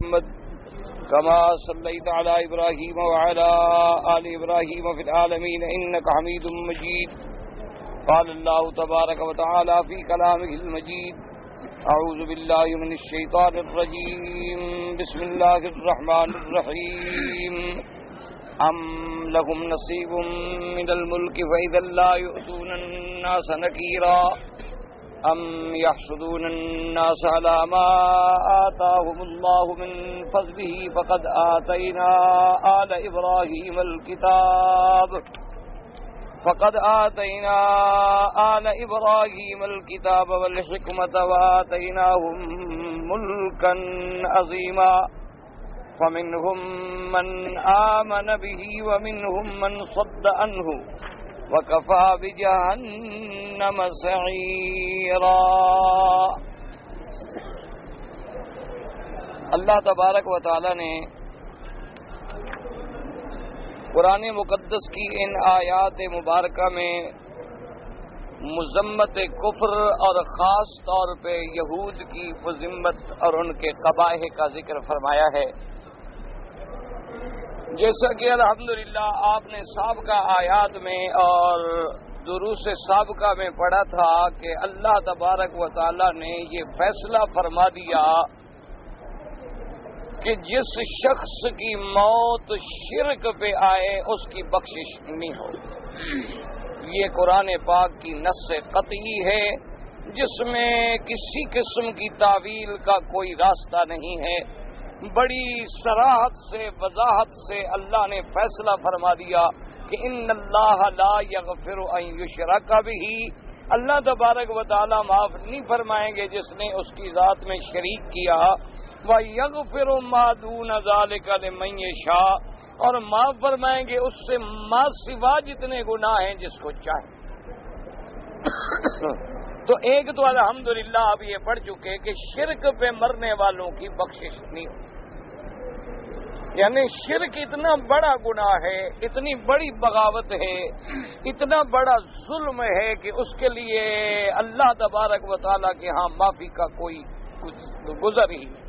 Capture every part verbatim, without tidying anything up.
محمد كما صليت على إبراهيم وعلى آل إبراهيم في العالمين إنك حميد مجيد. قال الله تبارك وتعالى في كلامه المجيد: أعوذ بالله من الشيطان الرجيم. بسم الله الرحمن الرحيم. أم لهم نصيب من الملك فإذا لا يؤتون الناس نكيرا أم يحسدون الناس على ما آتاهم الله من فضله فقد آتينا آل إبراهيم الكتاب فقد آتينا آل إبراهيم الكتاب والحكمة وآتيناهم ملكا عظيما فمنهم من آمن به ومنهم من صد عنه وَكَفَى بِجَهَنَّمَ سَعِيرًا. اللہ تبارک و تعالی نے قرآن مقدس کی ان آیات مبارکہ میں مذمت کفر اور خاص طور پہ یہود کی مذمت اور ان کے قبائح کا ذکر فرمایا ہے. جیسا کہ الحمدللہ آپ نے سابقہ آیات میں اور دروس سابقہ میں پڑھا تھا کہ اللہ تبارک و تعالی نے یہ فیصلہ فرما دیا کہ جس شخص کی موت شرک پہ آئے اس کی بخشش نہیں ہو. یہ قرآن پاک کی نص قطعی ہے جس میں کسی قسم کی تعویل کا کوئی راستہ نہیں ہے. بڑی صراحت سے وضاحت سے اللہ نے فیصلہ فرما دیا کہ ان اللہ لا یغفر ان یشرک بہ. اللہ تبارک و تعالی معاف نہیں فرمائیں گے جس نے اس کی ذات میں شریک کیا. وَيَغْفِرُ مَا دُونَ ذَلِكَ لِمَن يَشَاءُ. اور معاف فرمائیں گے اس سے ما سوا جتنے گناہ ہیں جس کو چاہے. تو ایک تو الحمدللہ اب یہ پڑھ چکے کہ شرک پہ مرنے والوں کی بخشش نہیں ہو. یعنی شرک اتنا بڑا گناہ ہے، اتنی بڑی بغاوت ہے، اتنا بڑا ظلم ہے کہ اس کے لیے اللہ تبارک و تعالیٰ کے ہاں معافی کا کوئی گزر ہی نہیں.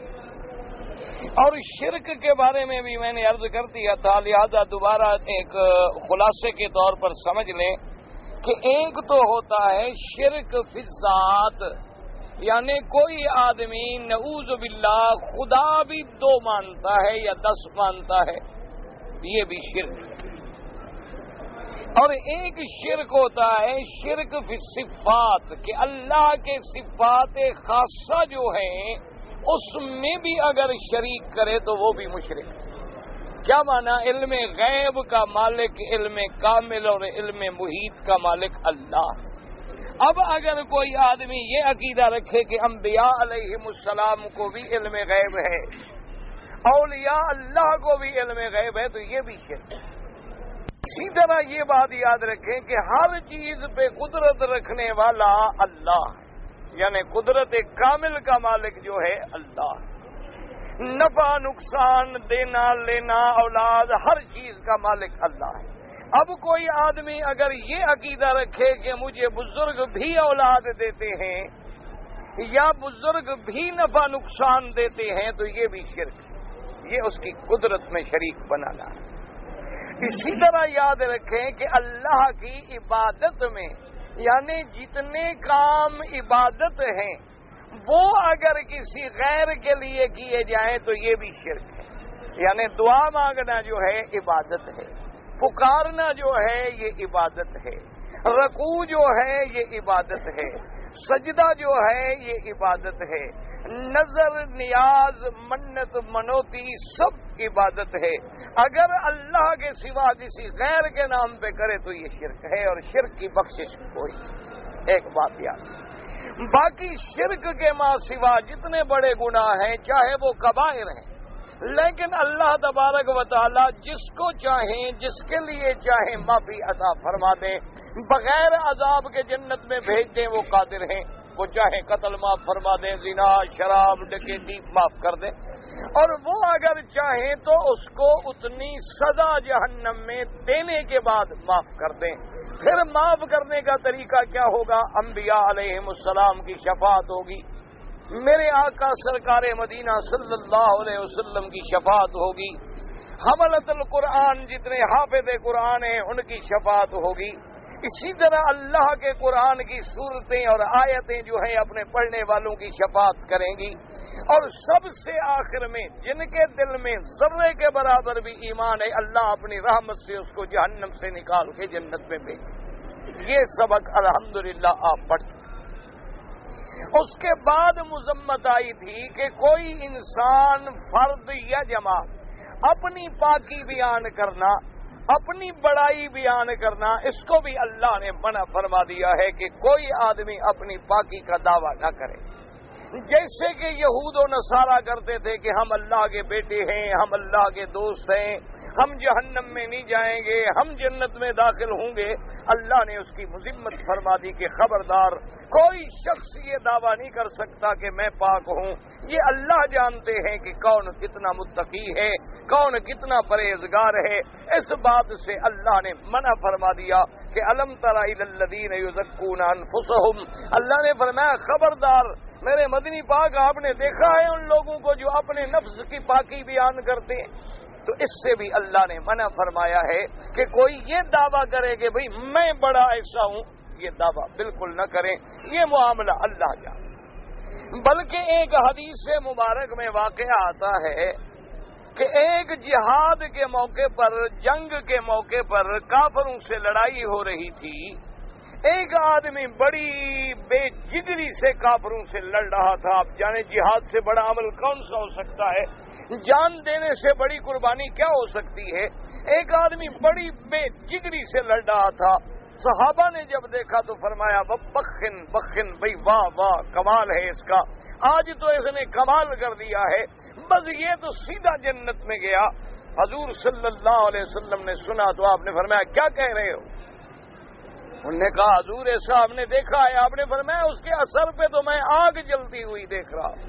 اور شرک کے بارے میں بھی میں نے عرض کر دیا تھا، لہذا دوبارہ ایک خلاصے کے طور پر سمجھ لیں کہ ایک تو ہوتا ہے شرک فی الذات، یعنی کوئی آدمی نعوذ باللہ خدا بھی دو مانتا ہے یا دس مانتا ہے، یہ بھی شرک. اور ایک شرک ہوتا ہے شرک فی الصفات، کہ اللہ کے صفات خاصہ جو ہیں اس میں بھی اگر شریک کرے تو وہ بھی مشرک. کیا معنی؟ علم غیب کا مالک علم کامل اور علم محیط کا مالک اللہ. اب اگر کوئی آدمی یہ عقیدہ رکھے کہ انبیاء علیہم السلام کو بھی علم غیب ہے، اولیاء اللہ کو بھی علم غیب ہے، تو یہ بھی شرک. اسی طرح یہ بات یاد رکھیں کہ ہر چیز پہ قدرت رکھنے والا اللہ، یعنی قدرت کامل کا مالک جو ہے اللہ. نفع نقصان دینا لینا اولاد ہر چیز کا مالک اللہ ہے. اب کوئی آدمی اگر یہ عقیدہ رکھے کہ مجھے بزرگ بھی اولاد دیتے ہیں یا بزرگ بھی نفع نقصان دیتے ہیں تو یہ بھی شرک ہے، یہ اس کی قدرت میں شریک بنانا ہے. اسی طرح یاد رکھیں کہ اللہ کی عبادت میں یعنی جتنے کام عبادت ہیں وہ اگر کسی غیر کے لیے کیے جائیں تو یہ بھی شرک ہے. یعنی دعا مانگنا جو ہے عبادت ہے، پکارنا جو ہے یہ عبادت ہے، رکوع جو ہے یہ عبادت ہے، سجدہ جو ہے یہ عبادت ہے، نظر نیاز منت منوتی سب عبادت ہے. اگر اللہ کے سوا کسی غیر کے نام پہ کرے تو یہ شرک ہے، اور شرک کی بخشش کوئی. ایک بات یاد، باقی شرک کے ماں سوا جتنے بڑے گناہ ہیں چاہے وہ کبائر ہیں، لیکن اللہ تبارک و تعالی جس کو چاہیں جس کے لیے چاہیں معافی عطا فرما دیں، بغیر عذاب کے جنت میں بھیج دیں، وہ قادر ہیں. وہ چاہیں قتل معاف فرما دیں، زنا شراب ڈکیتی معاف کر دیں، اور وہ اگر چاہیں تو اس کو اتنی سزا جہنم میں دینے کے بعد معاف کر دیں. پھر معاف کرنے کا طریقہ کیا ہوگا؟ انبیاء علیہم السلام کی شفاعت ہوگی، میرے آقا سرکار مدینہ صلی اللہ علیہ وسلم کی شفاعت ہوگی، حملۃ القرآن جتنے حافظ قرآن ہیں ان کی شفاعت ہوگی، اسی طرح اللہ کے قرآن کی صورتیں اور آیتیں جو ہیں اپنے پڑھنے والوں کی شفاعت کریں گی، اور سب سے آخر میں جن کے دل میں ذرے کے برابر بھی ایمان ہے اللہ اپنی رحمت سے اس کو جہنم سے نکال کے جنت میں بھیجے۔ یہ سبق الحمدللہ آپ پڑھ چکے۔ اس کے بعد مذمت آئی تھی کہ کوئی انسان فرد یا جماعت اپنی پاکی بیان کرنا، اپنی بڑائی بیان کرنا، اس کو بھی اللہ نے منع فرما دیا ہے کہ کوئی آدمی اپنی پاکی کا دعویٰ نہ کرے، جیسے کہ یہود و نصارہ کرتے تھے کہ ہم اللہ کے بیٹے ہیں، ہم اللہ کے دوست ہیں، ہم جہنم میں نہیں جائیں گے، ہم جنت میں داخل ہوں گے۔ اللہ نے اس کی مذمت فرما دی کہ خبردار، کوئی شخص یہ دعویٰ نہیں کر سکتا کہ میں پاک ہوں، یہ اللہ جانتے ہیں کہ کون کتنا متقی ہے، کون کتنا پرہیزگار ہے۔ اس بات سے اللہ نے منع فرما دیا کہ الم تر الی الذین یزکون انفسہم، اللہ نے فرمایا خبردار میرے مدنی پاک، آپ نے دیکھا ہے ان لوگوں کو جو اپنے نفس کی پاکی بیان کرتے ہیں؟ تو اس سے بھی اللہ نے منع فرمایا ہے کہ کوئی یہ دعویٰ کرے کہ بھئی میں بڑا ایسا ہوں، یہ دعویٰ بالکل نہ کریں، یہ معاملہ اللہ جانے۔ بلکہ ایک حدیث مبارک میں واقعہ آتا ہے کہ ایک جہاد کے موقع پر، جنگ کے موقع پر کافروں سے لڑائی ہو رہی تھی، ایک آدمی بڑی بے جگری سے کافروں سے لڑ رہا تھا۔ آپ جانے جہاد سے بڑا عمل کون سا ہو سکتا ہے، جان دینے سے بڑی قربانی کیا ہو سکتی ہے۔ ایک آدمی بڑی بے جگری سے لڑ رہا تھا، صحابہ نے جب دیکھا تو فرمایا وہ بخن بخن، بھئی واہ واہ کمال ہے اس کا، آج تو اس نے کمال کر دیا ہے، بس یہ تو سیدھا جنت میں گیا۔ حضور صلی اللہ علیہ وسلم نے سنا تو آپ نے فرمایا کیا کہہ رہے ہو؟ انہوں نے کہا حضور ایسا ہم نے دیکھا ہے۔ آپ نے فرمایا اس کے اثر پہ تو میں آگ جلتی ہوئی دیکھ رہا ہوں،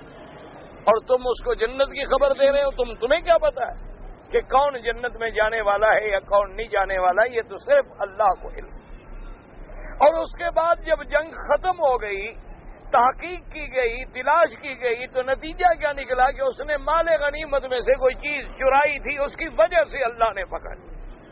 اور تم اس کو جنت کی خبر دے رہے ہو۔ تم تمہیں کیا پتا ہے کہ کون جنت میں جانے والا ہے یا کون نہیں جانے والا ہے؟ یہ تو صرف اللہ کو علم۔ اور اس کے بعد جب جنگ ختم ہو گئی، تحقیق کی گئی، تلاش کی گئی، تو نتیجہ کیا نکلا کہ اس نے مال غنیمت میں سے کوئی چیز چرائی تھی، اس کی وجہ سے اللہ نے پکڑ لی۔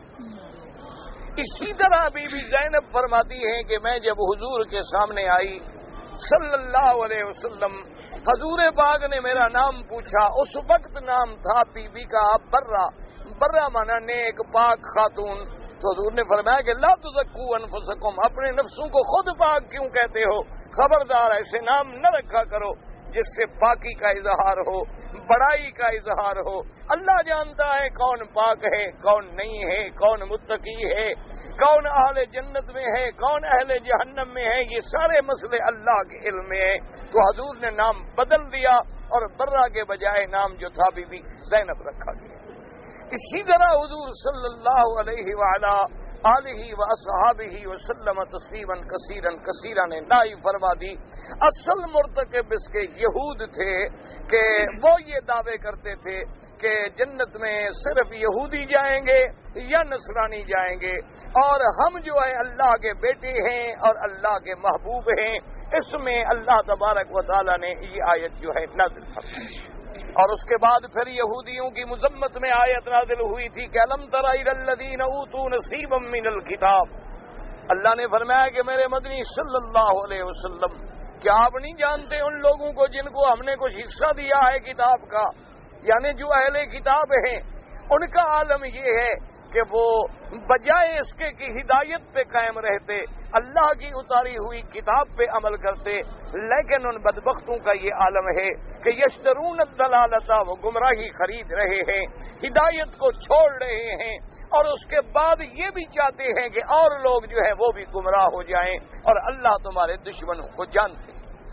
اسی طرح بی بی زینب فرماتی ہیں کہ میں جب حضور کے سامنے آئی صلی اللہ علیہ وسلم، حضور پاک نے میرا نام پوچھا۔ اس وقت نام تھا بی بی کا برہ، برہ مانا نیک پاک خاتون۔ تو حضور نے فرمایا کہ لا تزکوا انفسکم، اپنے نفسوں کو خود پاک کیوں کہتے ہو؟ خبردار ایسے نام نہ رکھا کرو جس سے پاکی کا اظہار ہو، بڑائی کا اظہار ہو۔ اللہ جانتا ہے کون پاک ہے، کون نہیں ہے، کون متقی ہے، کون اہل جنت میں ہے، کون اہل جہنم میں ہے، یہ سارے مسئلے اللہ کے علم میں ہیں۔ تو حضور نے نام بدل دیا اور برہ کے بجائے نام جو تھا بی بی زینب رکھا گیا۔ اسی طرح حضور صلی اللہ علیہ وعلا آلہ و اصحابہ وسلم تسلیما کثیرا کثیرا نے نائی فرما دی۔ اصل مرتکب اس کے یہود تھے کہ وہ یہ دعوے کرتے تھے کہ جنت میں صرف یہودی جائیں گے یا نصرانی جائیں گے، اور ہم جو ہے اللہ کے بیٹے ہیں اور اللہ کے محبوب ہیں۔ اس میں اللہ تبارک و تعالی نے یہ آیت جو ہے نازل فرمائی۔ اور اس کے بعد پھر یہودیوں کی مذمت میں آیت نازل ہوئی تھی کہ الم تر الی الذین اوتوا نصیبا من الکتاب، اللہ نے فرمایا کہ میرے مدنی صلی اللہ علیہ وسلم، کیا آپ نہیں جانتے ان لوگوں کو جن کو ہم نے کچھ حصہ دیا ہے کتاب کا، یعنی جو اہل کتاب ہیں، ان کا عالم یہ ہے کہ وہ بجائے اس کے کہ ہدایت پہ قائم رہتے، اللہ کی اتاری ہوئی کتاب پہ عمل کرتے، لیکن ان بدبختوں کا یہ عالم ہے کہ یشترون الضلالۃ، وہ گمراہی خرید رہے ہیں، ہدایت کو چھوڑ رہے ہیں، اور اس کے بعد یہ بھی چاہتے ہیں کہ اور لوگ جو ہے وہ بھی گمراہ ہو جائیں، اور اللہ تمہارے دشمنوں کو جانتے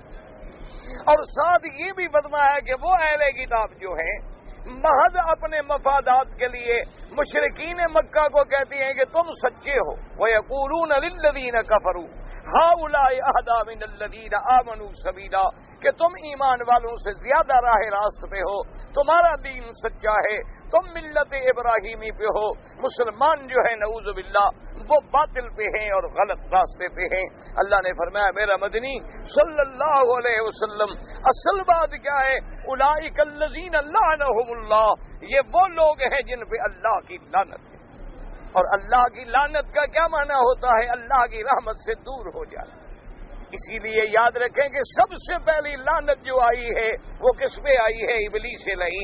ہیں۔ اور ساتھ یہ بھی فرمایا کہ وہ اہل کتاب جو ہیں محض اپنے مفادات کے لیے مشرکین مکہ کو کہتے ہیں کہ تم سچے ہو، وَيَقُولُونَ لِلَّذِينَ كَفَرُوا هَؤُلَاءِ أَهْدَىٰ مِنَ الَّذِينَ آمَنُوا سَبِيلًا، کہ تم ایمان والوں سے زیادہ راہ راست پہ ہو، تمہارا دین سچا ہے، تم ملت ابراہیمی پہ ہو، مسلمان جو ہے نعوذ باللہ وہ باطل پہ ہیں اور غلط راستے پہ ہیں۔ اللہ نے فرمایا میرا مدنی صلی اللہ علیہ وسلم اصل بات کیا ہے؟ اولئک الذین لعنہم اللہ، یہ وہ لوگ ہیں جن پہ اللہ کی لعنت ہے۔ اور اللہ کی لعنت کا کیا معنی ہوتا ہے؟ اللہ کی رحمت سے دور ہو جانا۔ اسی لیے یاد رکھیں کہ سب سے پہلی لعنت جو آئی ہے وہ کس پہ آئی ہے؟ ابلیس لعین،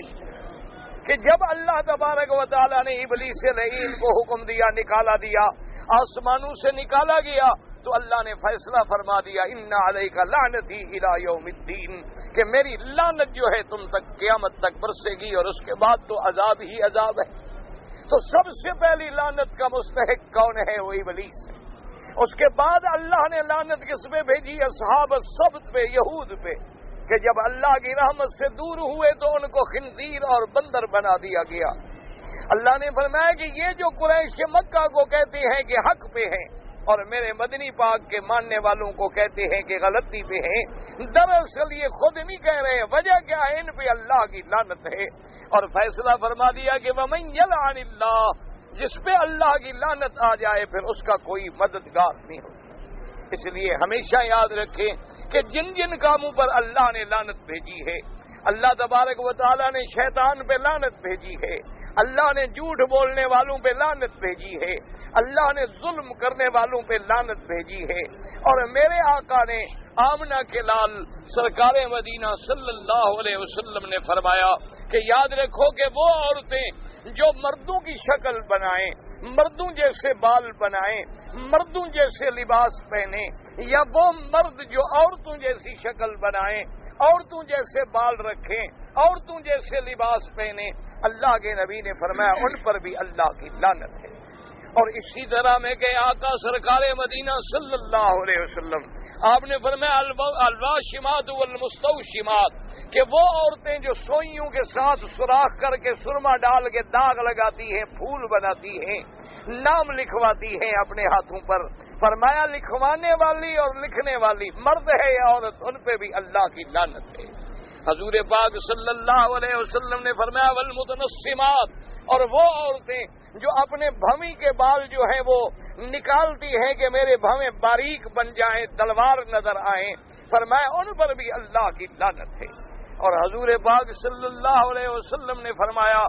کہ جب اللہ تبارک و تعالیٰ نے ابلیس لعین کو حکم دیا، نکالا دیا، آسمانوں سے نکالا گیا، تو اللہ نے فیصلہ فرما دیا ان علیک لعنتی الی یوم الدین، کہ میری لعنت جو ہے تم تک قیامت تک برسے گی، اور اس کے بعد تو عذاب ہی عذاب ہے۔ تو سب سے پہلی لعنت کا مستحق کون ہے؟ وہ ابلیس ہے۔ اس کے بعد اللہ نے لعنت کس پہ بھیجی؟ اصحاب السبت پہ، یہود پہ، کہ جب اللہ کی رحمت سے دور ہوئے تو ان کو خنزیر اور بندر بنا دیا گیا۔ اللہ نے فرمایا کہ یہ جو قریش مکہ کو کہتے ہیں کہ حق پہ ہیں، اور میرے مدنی پاک کے ماننے والوں کو کہتے ہیں کہ غلطی پہ ہیں، دراصل یہ خود نہیں کہہ رہے، وجہ کیا ہے؟ ان پہ اللہ کی لعنت ہے۔ اور فیصلہ فرما دیا کہ وَمَن يَلْعَنِ اللَّهُ، جس پہ اللہ کی لعنت آ جائے پھر اس کا کوئی مددگار نہیں ہوتا۔ اس لیے ہمیشہ یاد رکھیں کہ جن جن کاموں پر اللہ نے لعنت بھیجی ہے، اللہ تبارک و تعالیٰ نے شیطان پہ لعنت بھیجی ہے، اللہ نے جھوٹ بولنے والوں پہ لعنت بھیجی ہے، اللہ نے ظلم کرنے والوں پہ لعنت بھیجی ہے، اور میرے آقا نے آمنہ کے لال سرکار مدینہ صلی اللہ علیہ وسلم نے فرمایا کہ یاد رکھو کہ وہ عورتیں جو مردوں کی شکل بنائیں، مردوں جیسے بال بنائیں، مردوں جیسے لباس پہنے، یا وہ مرد جو عورتوں جیسی شکل بنائیں، عورتوں جیسے بال رکھیں، عورتوں جیسے لباس پہنے، اللہ کے نبی نے فرمایا ان پر بھی اللہ کی لعنت ہے۔ اور اسی طرح میں کہ آقا سرکار مدینہ صلی اللہ علیہ وسلم آپ نے فرمایا الواشمات والمستوشمات، کہ وہ عورتیں جو سوئیوں کے ساتھ سوراخ کر کے سرما ڈال کے داغ لگاتی ہیں، پھول بناتی ہیں، نام لکھواتی ہیں اپنے ہاتھوں پر، فرمایا لکھوانے والی اور لکھنے والی مرد ہے یا عورت، ان پہ بھی اللہ کی لعنت ہے۔ حضور پاک صلی اللہ علیہ وسلم نے فرمایا والمتنصمات، اور وہ عورتیں جو اپنے بھویں کے بال جو ہیں وہ نکالتی ہیں کہ میرے بھویں باریک بن جائیں، تلوار نظر آئیں، فرمایا ان پر بھی اللہ کی لعنت ہے۔ اور حضور پاک صلی اللہ علیہ وسلم نے فرمایا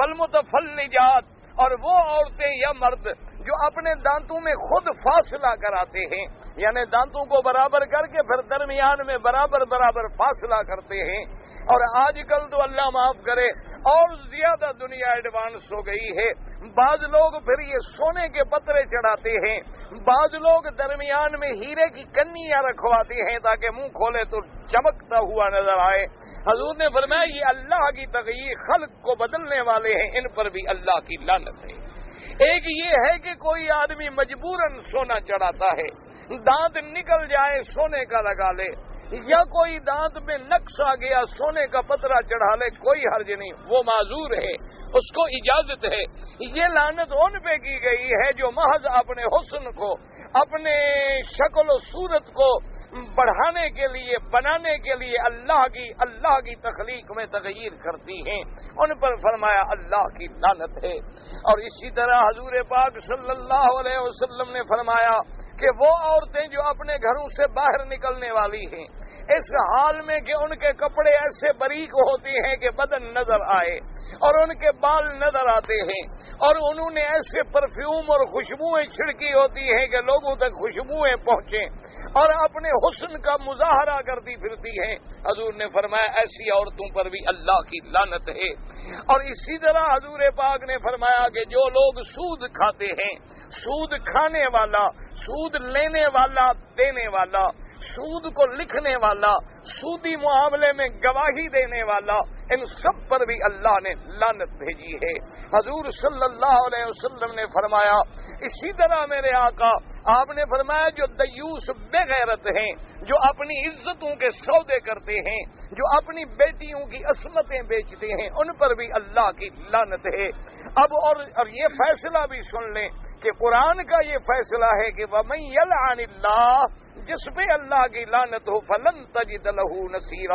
والمتفلجات، اور وہ عورتیں یا مرد جو اپنے دانتوں میں خود فاصلہ کراتے ہیں، یعنی دانتوں کو برابر کر کے پھر درمیان میں برابر برابر فاصلہ کرتے ہیں۔ اور آج کل تو اللہ معاف کرے اور زیادہ دنیا ایڈوانس ہو گئی ہے، بعض لوگ پھر یہ سونے کے پترے چڑھاتے ہیں، بعض لوگ درمیان میں ہیرے کی کنیاں رکھواتے ہیں تاکہ منہ کھولے تو چمکتا ہوا نظر آئے۔ حضور نے فرمایا یہ اللہ کی تغییر، خلق کو بدلنے والے ہیں، ان پر بھی اللہ کی لعنت ہے۔ ایک یہ ہے کہ کوئی آدمی مجبوراً سونا چڑھاتا ہے، دانت نکل جائے سونے کا لگا لے، یا کوئی دانت میں نقص آ گیا سونے کا پترا چڑھا لے، کوئی حرج نہیں، وہ معذور ہے، اس کو اجازت ہے۔ یہ لعنت ان پہ کی گئی ہے جو محض اپنے حسن کو، اپنے شکل و صورت کو بڑھانے کے لیے، بنانے کے لیے اللہ کی اللہ کی تخلیق میں تغیر کرتی ہیں، ان پر فرمایا اللہ کی لعنت ہے۔ اور اسی طرح حضور پاک صلی اللہ علیہ وسلم نے فرمایا کہ وہ عورتیں جو اپنے گھروں سے باہر نکلنے والی ہیں، اس حال میں کہ ان کے کپڑے ایسے باریک ہوتے ہیں کہ بدن نظر آئے، اور ان کے بال نظر آتے ہیں، اور انہوں نے ایسے پرفیوم اور خوشبوئیں چھڑکی ہوتی ہیں کہ لوگوں تک خوشبوئیں پہنچیں، اور اپنے حسن کا مظاہرہ کرتی پھرتی ہیں، حضور نے فرمایا ایسی عورتوں پر بھی اللہ کی لعنت ہے۔ اور اسی طرح حضور پاک نے فرمایا کہ جو لوگ سود کھاتے ہیں، سود کھانے والا، سود لینے والا، دینے والا، سود کو لکھنے والا، سودی معاملے میں گواہی دینے والا، ان سب پر بھی اللہ نے لعنت بھیجی ہے۔ حضور صلی اللہ علیہ وسلم نے فرمایا اسی طرح میرے آقا آپ نے فرمایا جو دیوس بے غیرت ہیں، جو اپنی عزتوں کے سودے کرتے ہیں، جو اپنی بیٹیوں کی عصمتیں بیچتے ہیں، ان پر بھی اللہ کی لعنت ہے۔ اب اور, اور یہ فیصلہ بھی سن لیں کہ قرآن کا یہ فیصلہ ہے کہ وَمَن يَلْعَنِ اللَّهُ، جس پہ اللہ کی لعنت ہو فَلَن تَجِدَ لَهُ نَصِيرًا،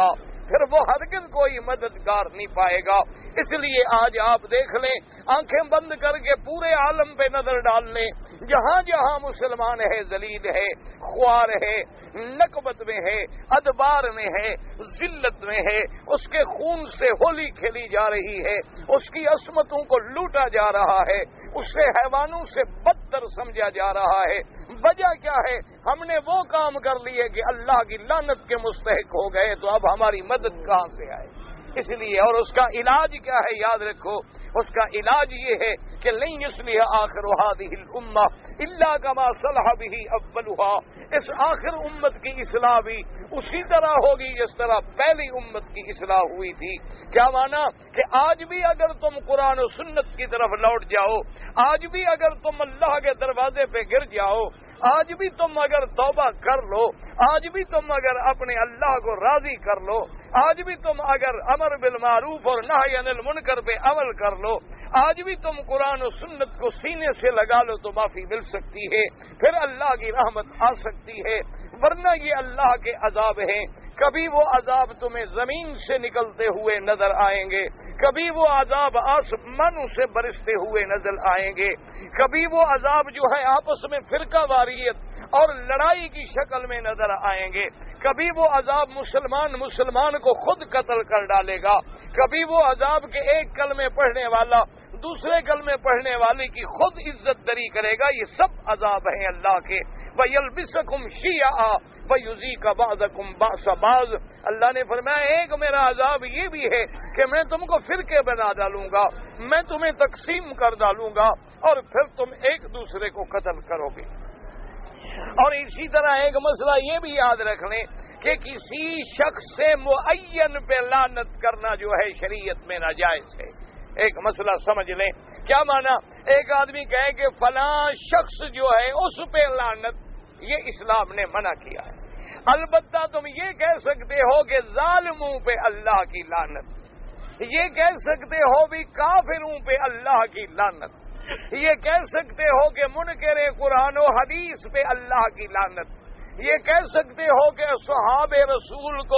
پھر وہ ہرگز کوئی مددگار نہیں پائے گا۔ اس لیے آج آپ دیکھ لیں، آنکھیں بند کر کے پورے عالم پہ نظر ڈال لیں، جہاں جہاں مسلمان ہے ذلیل ہے، خوار ہے، نکبت میں ہے، ادبار میں ہے، ذلت میں ہے، اس کے خون سے ہولی کھیلی جا رہی ہے، اس کی عصمتوں کو لوٹا جا رہا ہے، اس سے حیوانوں سے بدتر سمجھا جا رہا ہے۔ وجہ کیا ہے؟ ہم نے وہ کام کر لیے کہ اللہ کی لعنت کے مستحق ہو گئے، تو اب ہماری مدد کہاں سے آئے؟ اس لیے، اور اس کا علاج کیا ہے؟ یاد رکھو، اس کا علاج یہ ہے کہ لن یصلح آخر هذه الامہ الا كما صلح به اولها، اس آخر امت کی اصلاح بھی اسی طرح ہوگی جس طرح پہلی امت کی اصلاح ہوئی تھی۔ کیا مانا؟ کہ آج بھی اگر تم قرآن و سنت کی طرف لوٹ جاؤ، آج بھی اگر تم اللہ کے دروازے پہ گر جاؤ، آج بھی تم اگر توبہ کر لو، آج بھی تم اگر اپنے اللہ کو راضی کر لو، آج بھی تم اگر امر بالمعروف اور نہی عن المنکر پہ عمل کر لو، آج بھی تم قرآن و سنت کو سینے سے لگا لو تو معافی مل سکتی ہے، پھر اللہ کی رحمت آ سکتی ہے۔ ورنہ یہ اللہ کے عذاب ہیں، کبھی وہ عذاب تمہیں زمین سے نکلتے ہوئے نظر آئیں گے، کبھی وہ عذاب آسمانوں سے برستے ہوئے نظر آئیں گے، کبھی وہ عذاب جو ہے آپس میں فرقہ واریت اور لڑائی کی شکل میں نظر آئیں گے، کبھی وہ عذاب مسلمان مسلمان کو خود قتل کر ڈالے گا، کبھی وہ عذاب کے ایک کلمے پڑھنے والا دوسرے کلمے پڑھنے والے کی خود عزت دری کرے گا۔ یہ سب عذاب ہیں اللہ کے۔ وَيَلْبِسَكُمْ شِيَعًا وَيُذِيقَ بَعْضَكُمْ بَأْسَ بَعْضٍ، اللہ نے فرمایا ایک میرا عذاب یہ بھی ہے کہ میں تم کو فرقے بنا ڈالوں گا، میں تمہیں تقسیم کر ڈالوں گا، اور پھر تم ایک دوسرے کو قتل کرو گے۔ اور اسی طرح ایک مسئلہ یہ بھی یاد رکھ لیں کہ کسی شخص سے معین پہ لعنت کرنا جو ہے شریعت میں ناجائز ہے۔ ایک مسئلہ سمجھ لیں، کیا مانا؟ ایک آدمی کہے کہ فلاں شخص جو ہے اس پہ لعنت، یہ اسلام نے منع کیا ہے۔ البتہ تم یہ کہہ سکتے ہو کہ ظالموں پہ اللہ کی لعنت، یہ کہہ سکتے ہو بھی کافروں پہ اللہ کی لعنت، یہ کہہ سکتے ہو کہ منکر قرآن و حدیث پہ اللہ کی لعنت، یہ کہہ سکتے ہو کہ صحابہ رسول کو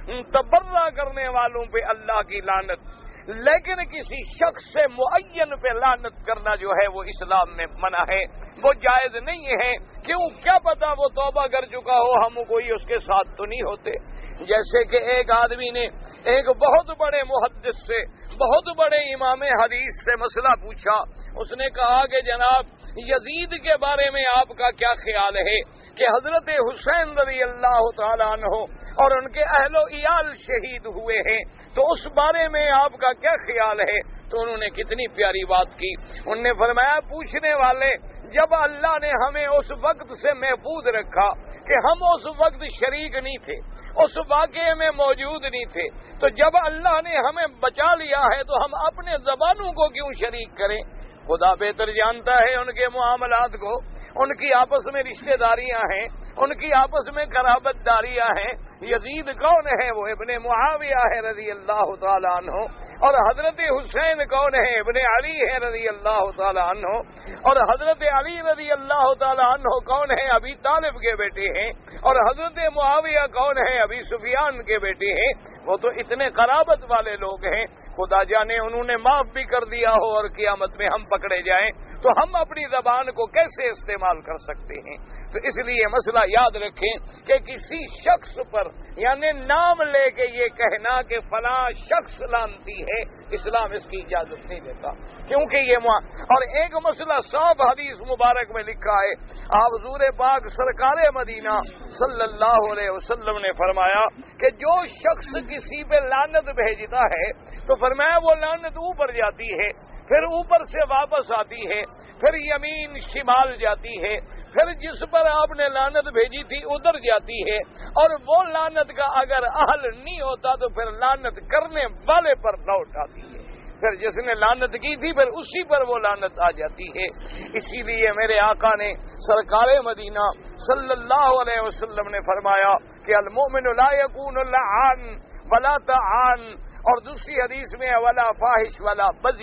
تبرہ کرنے والوں پہ اللہ کی لعنت، لیکن کسی شخص سے معین پہ لعنت کرنا جو ہے وہ اسلام میں منع ہے، وہ جائز نہیں ہے۔ کیوں؟ کیا پتا وہ توبہ کر چکا ہو، ہم کوئی اس کے ساتھ تو نہیں ہوتے۔ جیسے کہ ایک آدمی نے ایک بہت بڑے محدث سے، بہت بڑے امام حدیث سے مسئلہ پوچھا، اس نے کہا کہ جناب یزید کے بارے میں آپ کا کیا خیال ہے کہ حضرت حسین رضی اللہ تعالیٰ عنہ اور ان کے اہل و عیال شہید ہوئے ہیں، تو اس بارے میں آپ کا کیا خیال ہے؟ تو انہوں نے کتنی پیاری بات کی، انہوں نے فرمایا پوچھنے والے، جب اللہ نے ہمیں اس وقت سے محفوظ رکھا کہ ہم اس وقت شریک نہیں تھے، اس واقعے میں موجود نہیں تھے، تو جب اللہ نے ہمیں بچا لیا ہے تو ہم اپنے زبانوں کو کیوں شریک کریں؟ خدا بہتر جانتا ہے ان کے معاملات کو، ان کی آپس میں رشتہ داریاں ہیں، ان کی آپس میں قرابت داریاں ہیں۔ یزید کون ہے؟ وہ ابن معاویہ ہے رضی اللہ تعالیٰ عنہ، اور حضرت حسین کون ہے؟ ابن علی ہے رضی اللہ تعالیٰ عنہ، اور حضرت علی رضی اللہ تعالیٰ عنہ کون ہے؟ ابی طالب کے بیٹے ہیں، اور حضرت معاویہ کون ہے؟ ابی سفیان کے بیٹے ہیں۔ وہ تو اتنے قرابت والے لوگ ہیں، خدا جانے انہوں نے معاف بھی کر دیا ہو اور قیامت میں ہم پکڑے جائیں تو ہم اپنی زبان کو کیسے استعمال کر سکتے ہیں؟ تو اس لیے مسئلہ یاد رکھیں کہ کسی شخص پر یعنی نام لے کے یہ کہنا کہ فلاں شخص لعنتی ہے، اسلام اس کی اجازت نہیں دیتا، کیونکہ یہ مع... اور ایک مسئلہ صاف حدیث مبارک میں لکھا ہے، آپ حضور پاک سرکار مدینہ صلی اللہ علیہ وسلم نے فرمایا کہ جو شخص کسی پہ لعنت بھیجتا ہے تو فرمایا وہ لعنت اوپر جاتی ہے، پھر اوپر سے واپس آتی ہے، پھر یمین شمال جاتی ہے، پھر جس پر آپ نے لعنت بھیجی تھی ادھر جاتی ہے، اور وہ لعنت کا اگر اہل نہیں ہوتا تو پھر لعنت کرنے والے پر لوٹ آتی ہے، پھر جس نے لعنت کی تھی پھر اسی پر وہ لعنت آ جاتی ہے۔ اسی لیے میرے آقا نے سرکار مدینہ صلی اللہ علیہ وسلم نے فرمایا کہ المؤمن لا یکون لعان ولا تعان، اور دوسری حدیث میں ولا فاحش ولا بذی،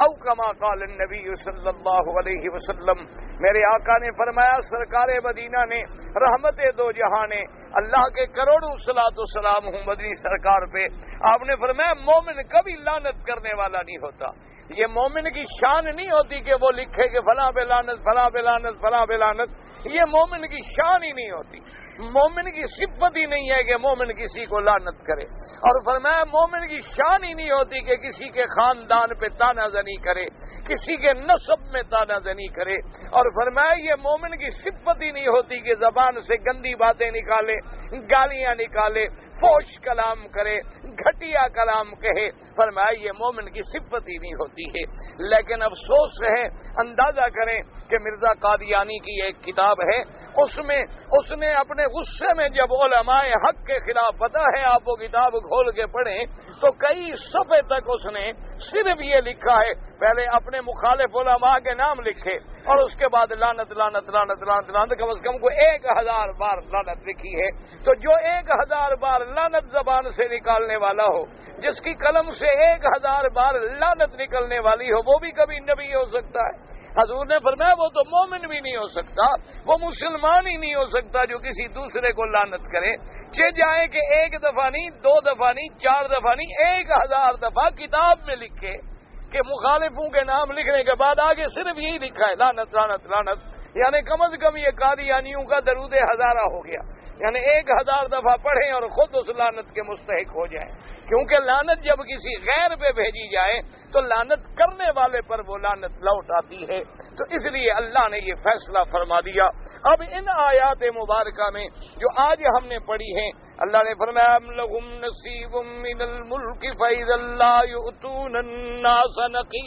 او کما قال النبی صلی اللہ علیہ وسلم، میرے آقا نے فرمایا، سرکار مدینہ نے، رحمت دو جہاں نے، اللہ کے کروڑوں صلاۃ و سلام ہوں مدنی سرکار پہ، آپ نے فرمایا مومن کبھی لعنت کرنے والا نہیں ہوتا۔ یہ مومن کی شان نہیں ہوتی کہ وہ لکھے کہ فلاں پہ لعنت، فلاں پہ لعنت، فلاں پہ لعنت، یہ مومن کی شان ہی نہیں ہوتی، مومن کی صفت ہی نہیں ہے کہ مومن کسی کو لعنت کرے۔ اور فرمایا مومن کی شان ہی نہیں ہوتی کہ کسی کے خاندان پہ تانا زنی کرے، کسی کے نسب میں تانا زنی کرے۔ اور فرمایا یہ مومن کی صفت ہی نہیں ہوتی کہ زبان سے گندی باتیں نکالے، گالیاں نکالے، فوش کلام کرے، گھٹیا کلام کہے۔ فرمایا یہ مومن کی صفت ہی نہیں ہوتی ہے۔ لیکن افسوس ہے، اندازہ کریں کہ مرزا قادیانی کی ایک کتاب ہے، اس میں اس نے اپنے غصے میں جب علماء حق کے خلاف، پتہ ہے آپ وہ کتاب کھول کے پڑھیں تو کئی صفحے تک اس نے صرف یہ لکھا ہے، پہلے اپنے مخالف علماء کے نام لکھے اور اس کے بعد لعنت لعنت لعنت لعنت لعنت کم از کم کو ایک ہزار بار لعنت لکھی ہے۔ تو جو ایک ہزار بار لعنت زبان سے نکالنے والا ہو، جس کی قلم سے ایک ہزار بار لعنت نکلنے والی ہو، وہ بھی کبھی نبی ہو سکتا ہے؟ حضور نے فرمایا وہ تو مومن بھی نہیں ہو سکتا، وہ مسلمان ہی نہیں ہو سکتا جو کسی دوسرے کو لعنت کرے۔ چہ جائے کہ ایک دفعہ نہیں، دو دفعہ نہیں، چار دفعہ نہیں، ایک ہزار دفعہ کتاب میں لکھے کہ مخالفوں کے نام لکھنے کے بعد آگے صرف یہی لکھا ہے لعنت لعنت لعنت، یعنی کم از کم یہ قادیانیوں کا درود ہزارہ ہو گیا، یعنی ایک ہزار دفعہ پڑھیں اور خود اس لعنت کے مستحق ہو جائیں۔ کیونکہ لعنت جب کسی غیر پہ بھیجی جائے تو لعنت کرنے والے پر وہ لعنت لوٹ آتی ہے۔ تو اس لیے اللہ نے یہ فیصلہ فرما دیا۔ اب ان آیات مبارکہ میں جو آج ہم نے پڑھی ہیں، اللہ نے فرمایا لَهُمْ نَصِيبٌ مِّنَ الْمُلْكِ فَإِذًا لَّا يُؤْتُونَ النَّاسَ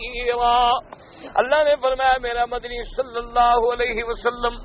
نَقِيرًا۔ اللہ نے فرمایا میرا مدنی صلی اللہ علیہ وسلم،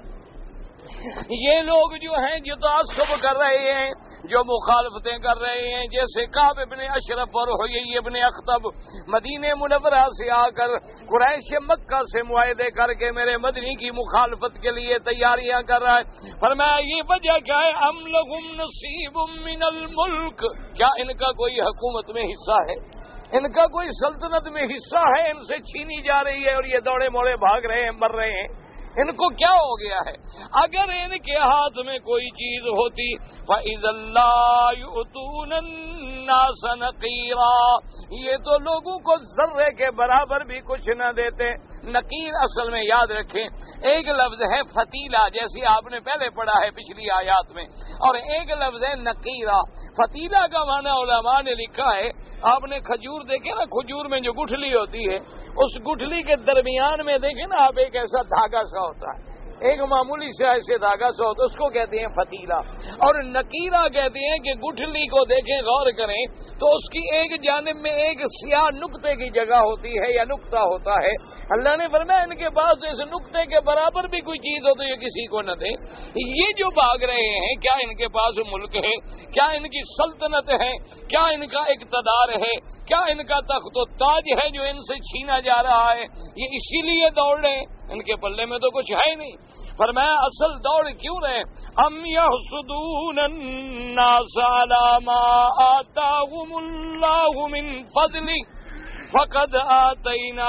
یہ لوگ جو ہیں جو تعصب کر رہے ہیں، جو مخالفتیں کر رہے ہیں، جیسے کعب ابن اشرف اور حیی ابن اخطب مدینہ منورہ سے آ کر قریش مکہ سے معاہدے کر کے میرے مدنی کی مخالفت کے لیے تیاریاں کر رہا ہے، فرمایا یہ وجہ کیا ہے؟ ام لہم نصیب من الملک، کیا ان کا کوئی حکومت میں حصہ ہے؟ ان کا کوئی سلطنت میں حصہ ہے؟ ان سے چھینی جا رہی ہے اور یہ دوڑے موڑے بھاگ رہے ہیں، مر رہے ہیں، ان کو کیا ہو گیا ہے؟ اگر ان کے ہاتھ میں کوئی چیز ہوتی فَإِذَا لَا يُؤْتُونَ النَّاسَ نَقِيرًا، یہ تو لوگوں کو ذرے کے برابر بھی کچھ نہ دیتے۔ نقیر اصل میں یاد رکھیں ایک لفظ ہے فتیلہ، جیسے آپ نے پہلے پڑھا ہے پچھلی آیات میں، اور ایک لفظ ہے نقیرہ۔ فتیلہ کا معنی علماء نے لکھا ہے، آپ نے کھجور دیکھے نا، کھجور میں جو گٹھلی ہوتی ہے، اس گٹھلی کے درمیان میں دیکھیں نا آپ، ایک ایسا دھاگا سا ہوتا ہے، ایک معمولی سے ایسے دھاگا سا ہوتا ہے، اس کو کہتے ہیں فتیلہ۔ اور نقیرہ کہتے ہیں کہ گٹھلی کو دیکھیں، غور کریں تو اس کی ایک جانب میں ایک سیاہ نقطے کی جگہ ہوتی ہے یا نقطہ ہوتا ہے۔ اللہ نے فرمایا ان کے پاس اس نقطے کے برابر بھی کوئی چیز ہو تو یہ کسی کو نہ دے۔ یہ جو بھاگ رہے ہیں، کیا ان کے پاس ملک ہے؟ کیا ان کی سلطنت ہے؟ کیا ان کا اقتدار ہے؟ کیا ان کا تخت و تاج ہے جو ان سے چھینا جا رہا ہے؟ یہ اسی لیے دوڑ رہے ہیں، ان کے پلے میں تو کچھ ہے نہیں۔ فرمایا اصل دوڑ کیوں رہے؟ ام یحسدون الناس علی ما آتاہم اللہ من فضلہ فقد آتینا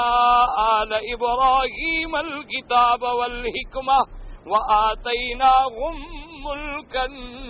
آل-إبراہیم الکتاب والحکمہ وآتیناہم ملکا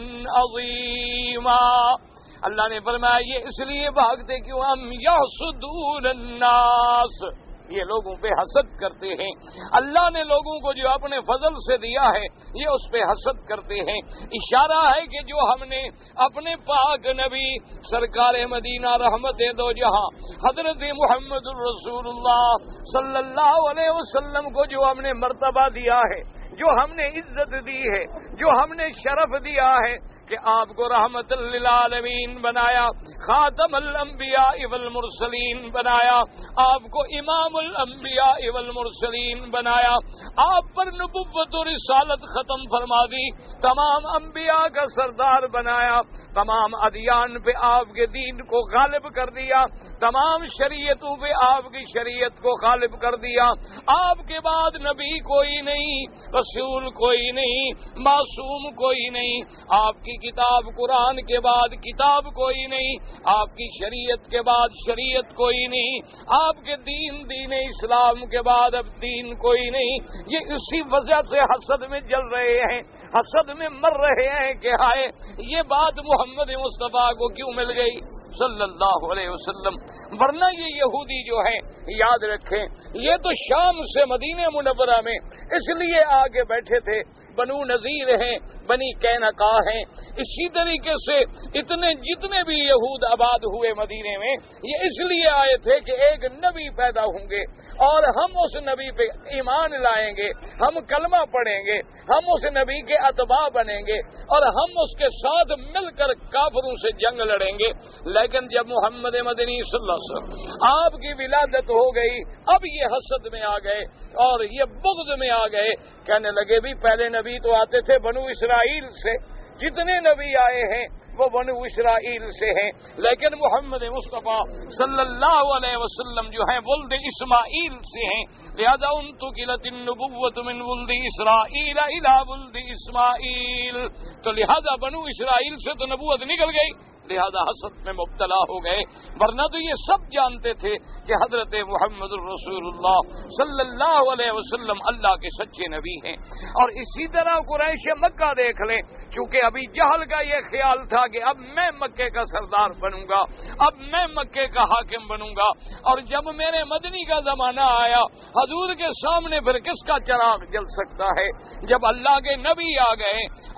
عظیما۔ اللہ نے فرمایا یہ اس لیے بھاگتے کیوں؟ ام یحسدون الناس، یہ لوگوں پہ حسد کرتے ہیں۔ اللہ نے لوگوں کو جو اپنے فضل سے دیا ہے یہ اس پہ حسد کرتے ہیں۔ اشارہ ہے کہ جو ہم نے اپنے پاک نبی سرکار مدینہ رحمت دو جہاں حضرت محمد الرسول اللہ صلی اللہ علیہ وسلم کو جو ہم نے مرتبہ دیا ہے، جو ہم نے عزت دی ہے، جو ہم نے شرف دیا ہے کہ آپ کو رحمت للعالمین بنایا، خاتم الانبیاء والمرسلین بنایا، آپ کو امام الانبیاء والمرسلین بنایا، آپ پر نبوت و رسالت ختم فرما دی، تمام انبیاء کا سردار بنایا، تمام ادیان پہ آپ کے دین کو غالب کر دیا، تمام شریعتوں پہ آپ کی شریعت کو غالب کر دیا۔ آپ کے بعد نبی کوئی نہیں، رسول کوئی نہیں، معصوم کوئی نہیں، آپ کی کتاب، قرآن کے بعد کتاب کوئی نہیں، آپ کی شریعت کے بعد شریعت کوئی نہیں، آپ کے دین دین اسلام کے بعد اب دین کوئی نہیں۔ یہ اسی وجہ سے حسد میں جل رہے ہیں، حسد میں مر رہے ہیں کہ ہائے یہ بات محمد مصطفیٰ کو کیوں مل گئی صلی اللہ علیہ وسلم۔ ورنہ یہ یہودی جو ہیں یاد رکھیں، یہ تو شام سے مدینہ منورہ میں اس لیے آگے بیٹھے تھے، بنو نذیر ہیں، بنی قینقاع ہیں، اسی طریقے سے اتنے جتنے بھی یہود آباد ہوئے مدینے میں، یہ اس لیے آئے تھے کہ ایک نبی پیدا ہوں گے اور ہم اس نبی پہ ایمان لائیں گے، ہم کلمہ پڑھیں گے، ہم اس نبی کے اتباع بنیں گے اور ہم اس کے ساتھ مل کر کافروں سے جنگ لڑیں گے۔ لیکن جب محمد مدنی صلی اللہ علیہ وسلم آپ کی ولادت ہو گئی، اب یہ حسد میں آ گئے اور یہ بغض میں آ گئے، کہنے لگے بھی پہلے نبی تو آتے تھے بنو اسرائیل سے، جتنے نبی آئے ہیں وہ بنو اسرائیل سے ہیں، لیکن محمد مصطفیٰ صلی اللہ علیہ وسلم جو ہیں ولد اسماعیل سے ہیں، لہذا انتقلت النبوۃ من ولد اسرائیل الی ولد اسماعیل، تو لہذا بنو اسرائیل سے تو نبوت نکل گئی، لہذا حسد میں مبتلا ہو گئے۔ ورنہ تو یہ سب جانتے تھے کہ حضرت محمد الرسول اللہ صلی اللہ علیہ وسلم اللہ کے سچے نبی ہیں۔ اور اسی طرح قریش مکہ دیکھ لیں، چونکہ ابھی جہل کا یہ خیال تھا کہ اب میں مکے کا سردار بنوں گا، اب میں مکے کا حاکم بنوں گا، اور جب میرے مدنی کا زمانہ آیا حضور کے سامنے پھر کس کا چراغ جل سکتا ہے؟ جب اللہ کے نبی آ گئے،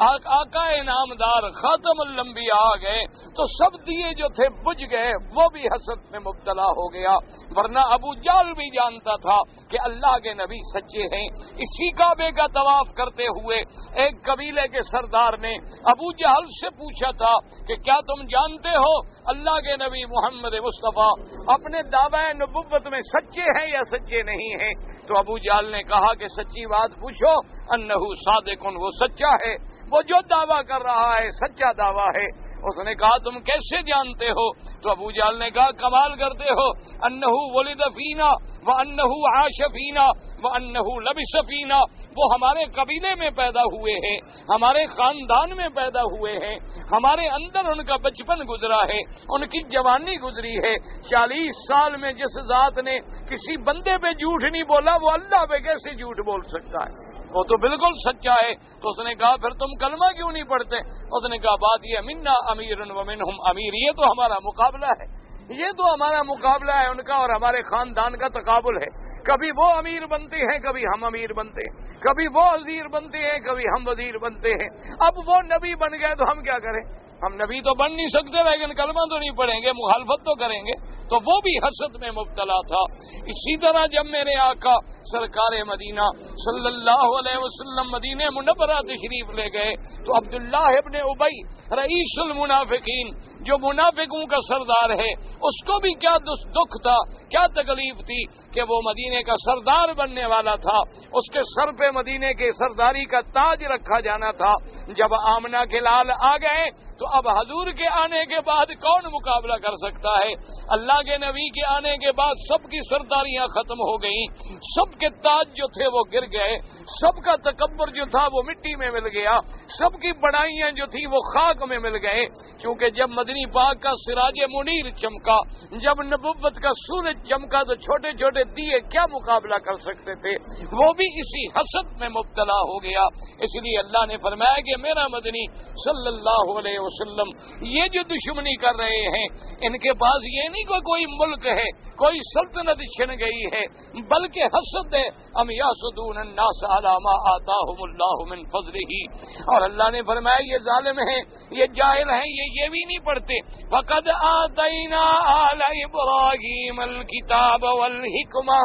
آقا انعامدار خاتم الانبیاء آ گئے، تو سب دیے جو تھے بجھ گئے، وہ بھی حسد میں مبتلا ہو گیا۔ ورنہ ابو جہل بھی جانتا تھا کہ اللہ کے نبی سچے ہیں۔ اسی کعبے کا طواف کرتے ہوئے ایک قبیلے کے سردار نے ابو جہل سے پوچھا تھا کہ کیا تم جانتے ہو اللہ کے نبی محمد مصطفیٰ اپنے دعوی نبوت میں سچے ہیں یا سچے نہیں ہیں؟ تو ابو جہل نے کہا کہ سچی بات پوچھو، انہو صادقن، وہ سچا ہے، وہ جو دعویٰ کر رہا ہے سچا دعویٰ ہے۔ اس نے کہا تم کیسے جانتے ہو؟ تو ابو جہل نے کہا کمال کرتے ہو، انہو ولد فینا وانہو عاش فینا وانہو لبس فینا، وہ ہمارے قبیلے میں پیدا ہوئے ہیں، ہمارے خاندان میں پیدا ہوئے ہیں، ہمارے اندر ان کا بچپن گزرا ہے، ان کی جوانی گزری ہے۔ چالیس سال میں جس ذات نے کسی بندے پہ جھوٹ نہیں بولا، وہ اللہ پہ کیسے جھوٹ بول سکتا ہے؟ وہ تو بالکل سچا ہے۔ تو اس نے کہا پھر تم کلمہ کیوں نہیں پڑھتے؟ اس نے کہا بات یہ منا امیر ومنہم امیر، یہ تو ہمارا مقابلہ ہے، یہ تو ہمارا مقابلہ ہے ان کا اور ہمارے خاندان کا تقابل ہے۔ کبھی وہ امیر بنتے ہیں، کبھی ہم امیر بنتے ہیں، کبھی وہ وزیر بنتے ہیں، کبھی ہم وزیر بنتے ہیں۔ اب وہ نبی بن گئے تو ہم کیا کریں؟ ہم نبی تو بن نہیں سکتے، لیکن کلمہ تو نہیں پڑھیں گے، مخالفت تو کریں گے۔ تو وہ بھی حسد میں مبتلا تھا۔ اسی طرح جب میرے آقا سرکار مدینہ صلی اللہ علیہ وسلم مدینہ منورہ تشریف لے گئے تو عبداللہ ابن ابی رئیس المنافقین، جو منافقوں کا سردار ہے، اس کو بھی کیا دکھ تھا، کیا تکلیف تھی کہ وہ مدینے کا سردار بننے والا تھا، اس کے سر پہ مدینے کے سرداری کا تاج رکھا جانا تھا۔ جب آمنہ کے لال آ گئے تو اب حضور کے آنے کے بعد کون مقابلہ کر سکتا ہے؟ اللہ کے نبی کے آنے کے بعد سب کی سرداریاں ختم ہو گئیں، سب کے تاج جو تھے وہ گر گئے، سب کا تکبر جو تھا وہ مٹی میں مل گیا، سب کی بڑائیاں جو تھی وہ خاک میں مل گئے۔ کیونکہ جب مدنی پاک کا سراج منیر چمکا، جب نبوت کا سورج چمکا تو چھوٹے چھوٹے دیے کیا مقابلہ کر سکتے تھے؟ وہ بھی اسی حسد میں مبتلا ہو گیا۔ اس لیے اللہ نے فرمایا کہ میرا مدنی صلی اللہ علیہ وسلم یہ جو دشمنی کر رہے ہیں، ان کے پاس یہ نہیں کوئی کوئی ملک ہے، کوئی سلطنت چھن گئی ہے، بلکہ حسد ہے۔ ام یحسدون الناس علی ما آتاہم اللہ من فضلہ، اور اللہ نے فرمایا یہ ظالم ہیں، یہ جاہل ہیں، یہ یہ بھی نہیں پڑھتے۔ وقد آتینا آل ابراہیم الکتاب والحکمہ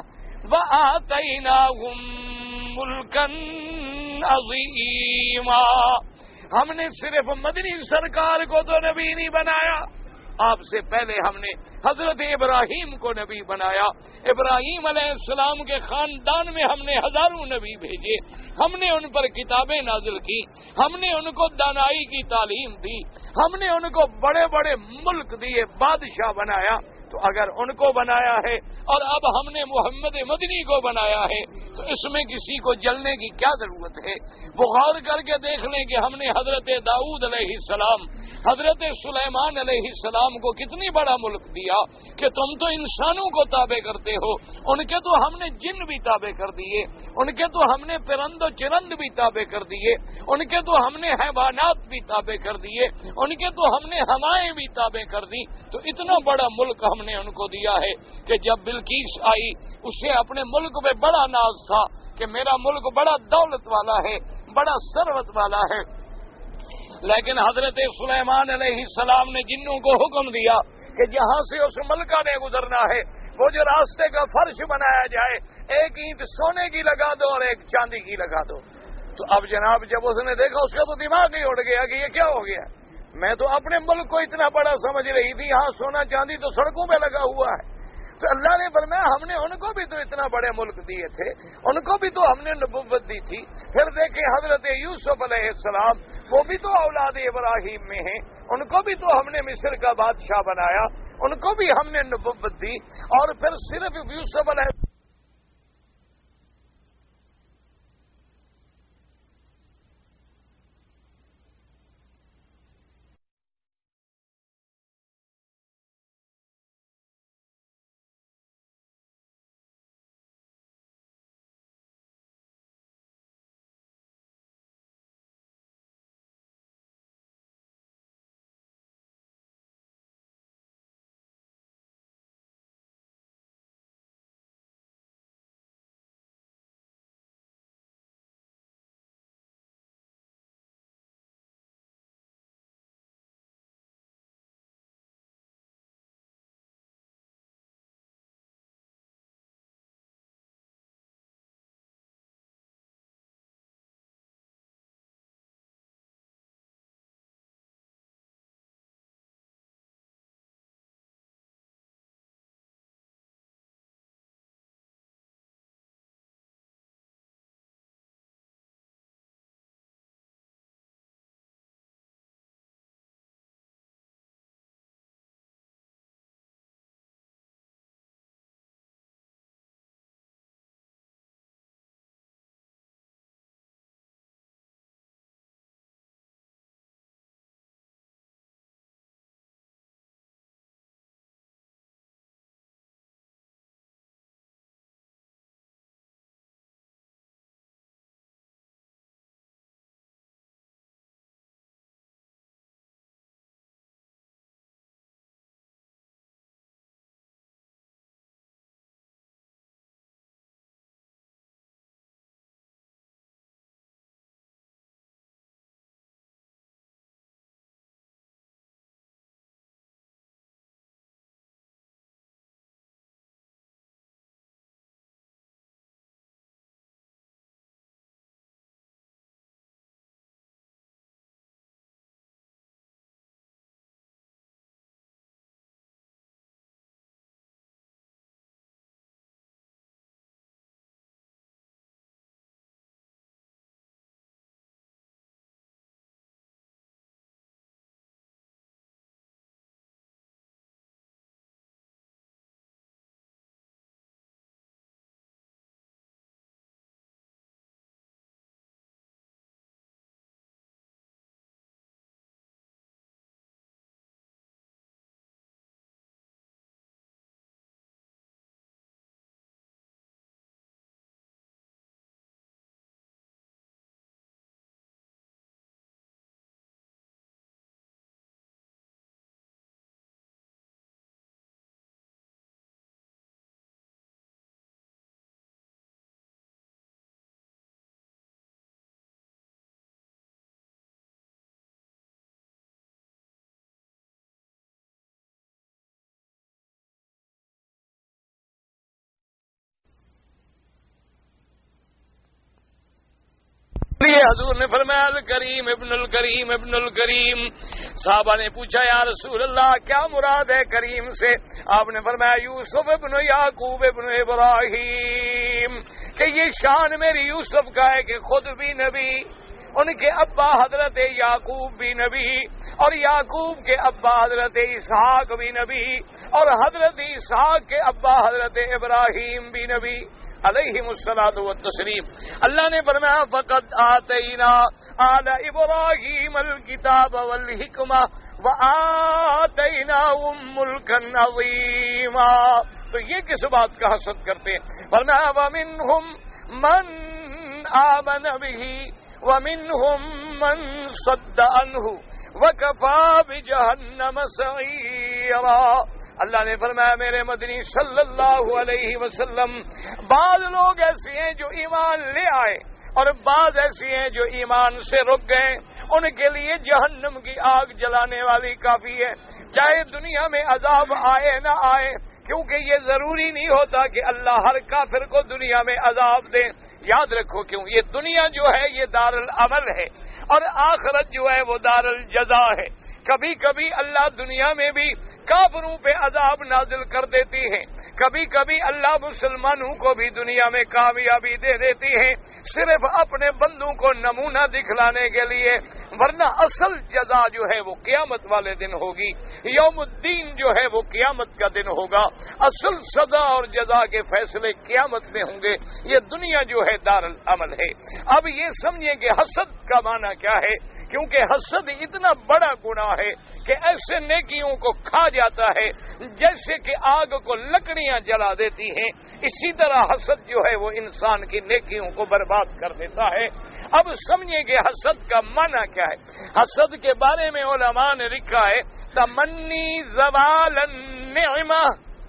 وآتیناہم ملکا عظیما، ہم نے صرف مدنی سرکار کو تو نبی نہیں بنایا، آپ سے پہلے ہم نے حضرت ابراہیم کو نبی بنایا۔ ابراہیم علیہ السلام کے خاندان میں ہم نے ہزاروں نبی بھیجے، ہم نے ان پر کتابیں نازل کی، ہم نے ان کو دانائی کی تعلیم دی، ہم نے ان کو بڑے بڑے ملک دیے، بادشاہ بنایا۔ تو اگر ان کو بنایا ہے اور اب ہم نے محمد مدنی کو بنایا ہے تو اس میں کسی کو جلنے کی کیا ضرورت ہے؟ وہ غور کر کے دیکھ لیں کہ ہم نے حضرت داؤد علیہ السلام، حضرت سلیمان علیہ السلام کو کتنی بڑا ملک دیا کہ تم تو انسانوں کو تابع کرتے ہو، ان کے تو ہم نے جن بھی تابع کر دیے، ان کے تو ہم نے پرند و چرند بھی تابع کر دیے، ان کے تو ہم نے حیوانات بھی تابع کر دیے، ان کے تو ہم نے ہوائیں بھی تابع کر دی۔ تو اتنا بڑا ملک ہم نے ان کو دیا ہے کہ جب بلقیس آئی اسے اپنے ملک پہ بڑا ناز تھا کہ میرا ملک بڑا دولت والا ہے، بڑا ثروت والا ہے، لیکن حضرت سلیمان علیہ السلام نے جنوں کو حکم دیا کہ جہاں سے اس ملکہ نے گزرنا ہے وہ جو راستے کا فرش بنایا جائے ایک اینٹ سونے کی لگا دو اور ایک چاندی کی لگا دو۔ تو اب جناب جب اس نے دیکھا اس کا تو دماغ ہی اڑ گیا کہ یہ کیا ہو گیا، میں تو اپنے ملک کو اتنا بڑا سمجھ رہی تھی، یہاں سونا چاندی تو سڑکوں پہ لگا ہوا ہے۔ تو اللہ نے فرمایا ہم نے ان کو بھی تو اتنا بڑے ملک دیے تھے، ان کو بھی تو ہم نے نبوت دی تھی۔ پھر دیکھیں حضرت یوسف علیہ السلام، وہ بھی تو اولاد ابراہیم میں ہیں، ان کو بھی تو ہم نے مصر کا بادشاہ بنایا، ان کو بھی ہم نے نبوت دی۔ اور پھر صرف یوسف علیہ حضور نے فرمایا الکریم ابن الکریم ابن الکریم۔ صحابہ نے پوچھا یا رسول اللہ کیا مراد ہے کریم سے؟ آپ نے فرمایا یوسف ابن یعقوب ابن ابراہیم، کہ یہ شان میری یوسف کا ہے کہ خود بھی نبی ان کے ابا حضرت یعقوب بھی نبی، اور یعقوب کے ابا حضرت اسحاق بھی نبی، اور حضرت اسحاق کے ابا حضرت ابراہیم بھی نبی علیہم الصلاۃ والتسلیم۔ اللہ نے فرمایا فقد آتینا آل ابراہیم الکتاب والحکمہ وآتیناہم ملکا عظیما۔ تو یہ کس بات کا حسد کرتے ہیں؟ فرمایا ومنہم من آمن بہ ومنہم من صد عنہ وکفی بجہنم سعیرا۔ اللہ نے فرمایا میرے مدنی صلی اللہ علیہ وسلم، بعض لوگ ایسے ہیں جو ایمان لے آئے اور بعض ایسے ہیں جو ایمان سے رک گئے، ان کے لیے جہنم کی آگ جلانے والی کافی ہے، چاہے دنیا میں عذاب آئے نہ آئے، کیونکہ یہ ضروری نہیں ہوتا کہ اللہ ہر کافر کو دنیا میں عذاب دے۔ یاد رکھو کیوں، یہ دنیا جو ہے یہ دار العمل ہے، اور آخرت جو ہے وہ دار الجزا ہے۔ کبھی کبھی اللہ دنیا میں بھی کافروں پہ عذاب نازل کر دیتی ہے، کبھی کبھی اللہ مسلمانوں کو بھی دنیا میں کامیابی دے دیتی ہے، صرف اپنے بندوں کو نمونہ دکھلانے کے لیے، ورنہ اصل جزا جو ہے وہ قیامت والے دن ہوگی۔ یوم الدین جو ہے وہ قیامت کا دن ہوگا، اصل سزا اور جزا کے فیصلے قیامت میں ہوں گے۔ یہ دنیا جو ہے دار العمل ہے۔ اب یہ سمجھیں کہ حسد کا معنی کیا ہے، کیونکہ حسد اتنا بڑا گناہ ہے کہ ایسے نیکیوں کو کھا جاتا ہے جیسے کہ آگ کو لکڑیاں جلا دیتی ہیں، اسی طرح حسد جو ہے وہ انسان کی نیکیوں کو برباد کر دیتا ہے۔ اب سمجھیں کہ حسد کا معنی کیا ہے۔ حسد کے بارے میں علماء نے لکھا ہے تمنی زوال النعمہ۔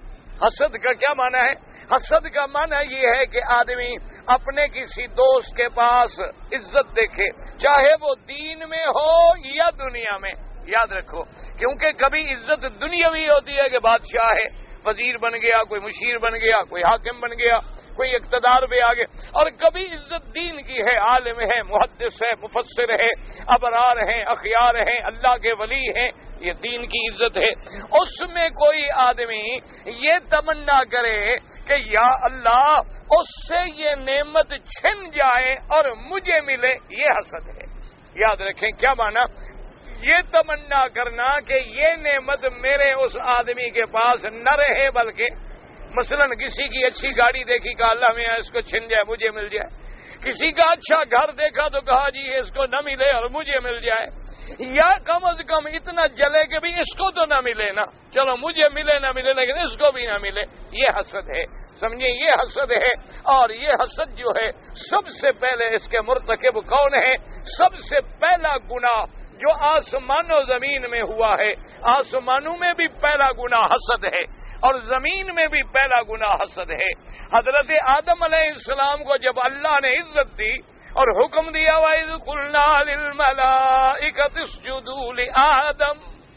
حسد کا کیا معنی ہے؟ حسد کا معنی یہ ہے کہ آدمی اپنے کسی دوست کے پاس عزت دیکھے، چاہے وہ دین میں ہو یا دنیا میں۔ یاد رکھو، کیونکہ کبھی عزت دنیاوی ہوتی ہے کہ بادشاہ ہے، وزیر بن گیا، کوئی مشیر بن گیا، کوئی حاکم بن گیا، کوئی اقتدار پہ آ گیا، اور کبھی عزت دین کی ہے، عالم ہے، محدث ہے، مفسر ہے، ابرار ہیں، اخیار ہیں، اللہ کے ولی ہیں، یہ دین کی عزت ہے۔ اس میں کوئی آدمی یہ تمنا کرے کہ یا اللہ اس سے یہ نعمت چھن جائے اور مجھے ملے، یہ حسد ہے۔ یاد رکھیں کیا معنی؟ یہ تمنا کرنا کہ یہ نعمت میرے اس آدمی کے پاس نہ رہے، بلکہ مثلا کسی کی اچھی گاڑی دیکھی کہ اللہ میاں اس کو چھن جائے مجھے مل جائے، کسی کا اچھا گھر دیکھا تو کہا جی اس کو نہ ملے اور مجھے مل جائے، یا کم از کم اتنا جلے کہ بھی اس کو تو نہ ملے نا، چلو مجھے ملے نہ ملے لیکن اس کو بھی نہ ملے، یہ حسد ہے۔ سمجھیں یہ حسد ہے، اور یہ حسد جو ہے سب سے پہلے اس کے مرتکب کون ہے؟ سب سے پہلا گناہ جو آسمان و زمین میں ہوا ہے، آسمانوں میں بھی پہلا گناہ حسد ہے اور زمین میں بھی پہلا گناہ حسد ہے۔ حضرت آدم علیہ السلام کو جب اللہ نے عزت دی اور حکم دیا وَإِذْ قُلْنَا لِلْمَلَائِكَةِ اسْجُدُوا لِآدَمَ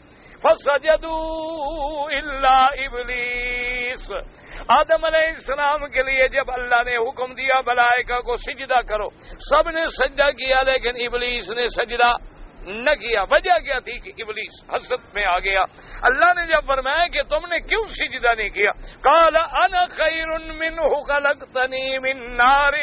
فَسَجَدُوا إِلَّا إِبْلِيسَ، آدم علیہ السلام کے لیے جب اللہ نے حکم دیا ملائکہ کو سجدہ کرو، سب نے سجدہ کیا لیکن ابلیس نے سجدہ نہ کیا۔ وجہ کیا تھی کہ ابلیس حسد میں آ گیا۔ اللہ نے جب فرمایا کہ تم نے کیوں سجدہ نہیں کیا، قال انا خیر منہ خلقتنی من نار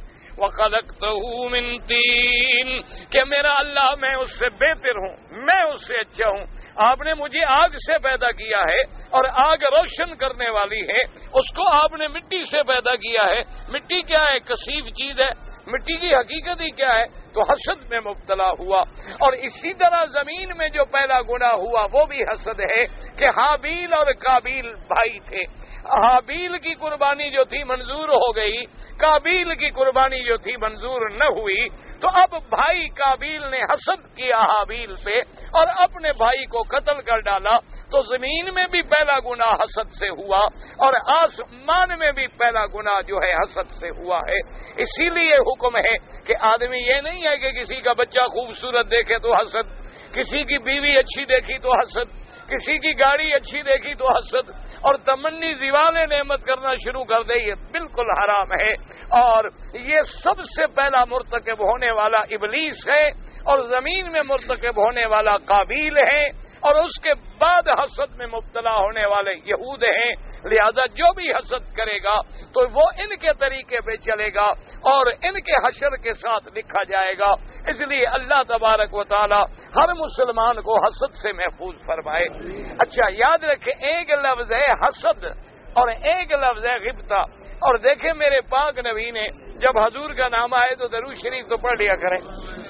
وخلقته من طین، کہ میرا اللہ میں اس سے بہتر ہوں، میں اس سے اچھا ہوں، آپ نے مجھے آگ سے پیدا کیا ہے اور آگ روشن کرنے والی ہے، اس کو آپ نے مٹی سے پیدا کیا ہے۔ مٹی کیا ہے؟ کثیف چیز ہے، مٹی کی حقیقت ہی کیا ہے؟ تو حسد میں مبتلا ہوا۔ اور اسی طرح زمین میں جو پہلا گناہ ہوا وہ بھی حسد ہے کہ حابیل اور قابیل بھائی تھے، حابیل کی قربانی جو تھی منظور ہو گئی، قابیل کی قربانی جو تھی منظور نہ ہوئی، تو اب بھائی قابیل نے حسد کیا حابیل پہ اور اپنے بھائی کو قتل کر ڈالا، تو زمین میں بھی پہلا گناہ حسد سے ہوا اور آسمان میں بھی پہلا گناہ جو ہے حسد سے ہوا ہے۔ اسی لیے حکم ہے کہ آدمی یہ نہیں ہے کہ کسی کا بچہ خوبصورت دیکھے تو حسد، کسی کی بیوی اچھی دیکھی تو حسد، کسی کی گاڑی اچھی دیکھی تو حسد، اور تمنی زوال نعمت کرنا شروع کر دے، یہ بالکل حرام ہے۔ اور یہ سب سے پہلا مرتکب ہونے والا ابلیس ہے، اور زمین میں مرتکب ہونے والا قابیل ہے، اور اس کے بعد حسد میں مبتلا ہونے والے یہود ہیں۔ لہذا جو بھی حسد کرے گا تو وہ ان کے طریقے پہ چلے گا اور ان کے حشر کے ساتھ لکھا جائے گا۔ اس لیے اللہ تبارک و تعالی ہر مسلمان کو حسد سے محفوظ فرمائے۔ اچھا یاد رکھیں، ایک لفظ ہے حسد اور ایک لفظ ہے غبطہ۔ اور دیکھیں میرے پاک نبی نے جب حضور کا نام آئے تو درود شریف تو پڑھ لیا کریں۔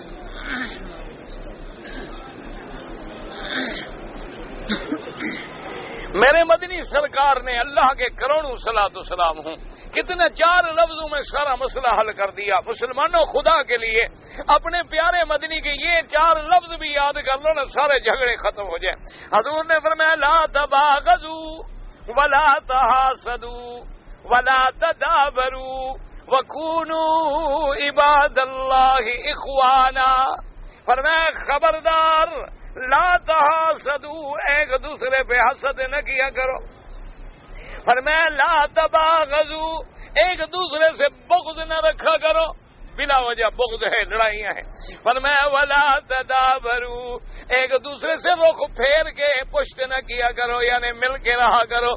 میرے مدنی سرکار نے اللہ کے کروڑوں صلاۃ و سلام ہوں کتنے چار لفظوں میں سارا مسئلہ حل کر دیا۔ مسلمانوں خدا کے لیے اپنے پیارے مدنی کے یہ چار لفظ بھی یاد کر لو نا، سارے جھگڑے ختم ہو جائیں۔ حضور نے فرمایا لا تباغضوا ولا تحاسدوا ولا تدابروا وكونوا عباد اللہ اخوانا۔ فرمایا خبردار لا تحاسدوا، ایک دوسرے پہ حسد نہ کیا کرو۔ فرمایا لا تباغضوا، ایک دوسرے سے بغض نہ رکھا کرو، بلا وجہ بغض ہے، لڑائیاں ہیں۔ فرمایا ولا تدابروا، ایک دوسرے سے رخ پھیر کے پشت نہ کیا کرو، یعنی مل کے رہا کرو۔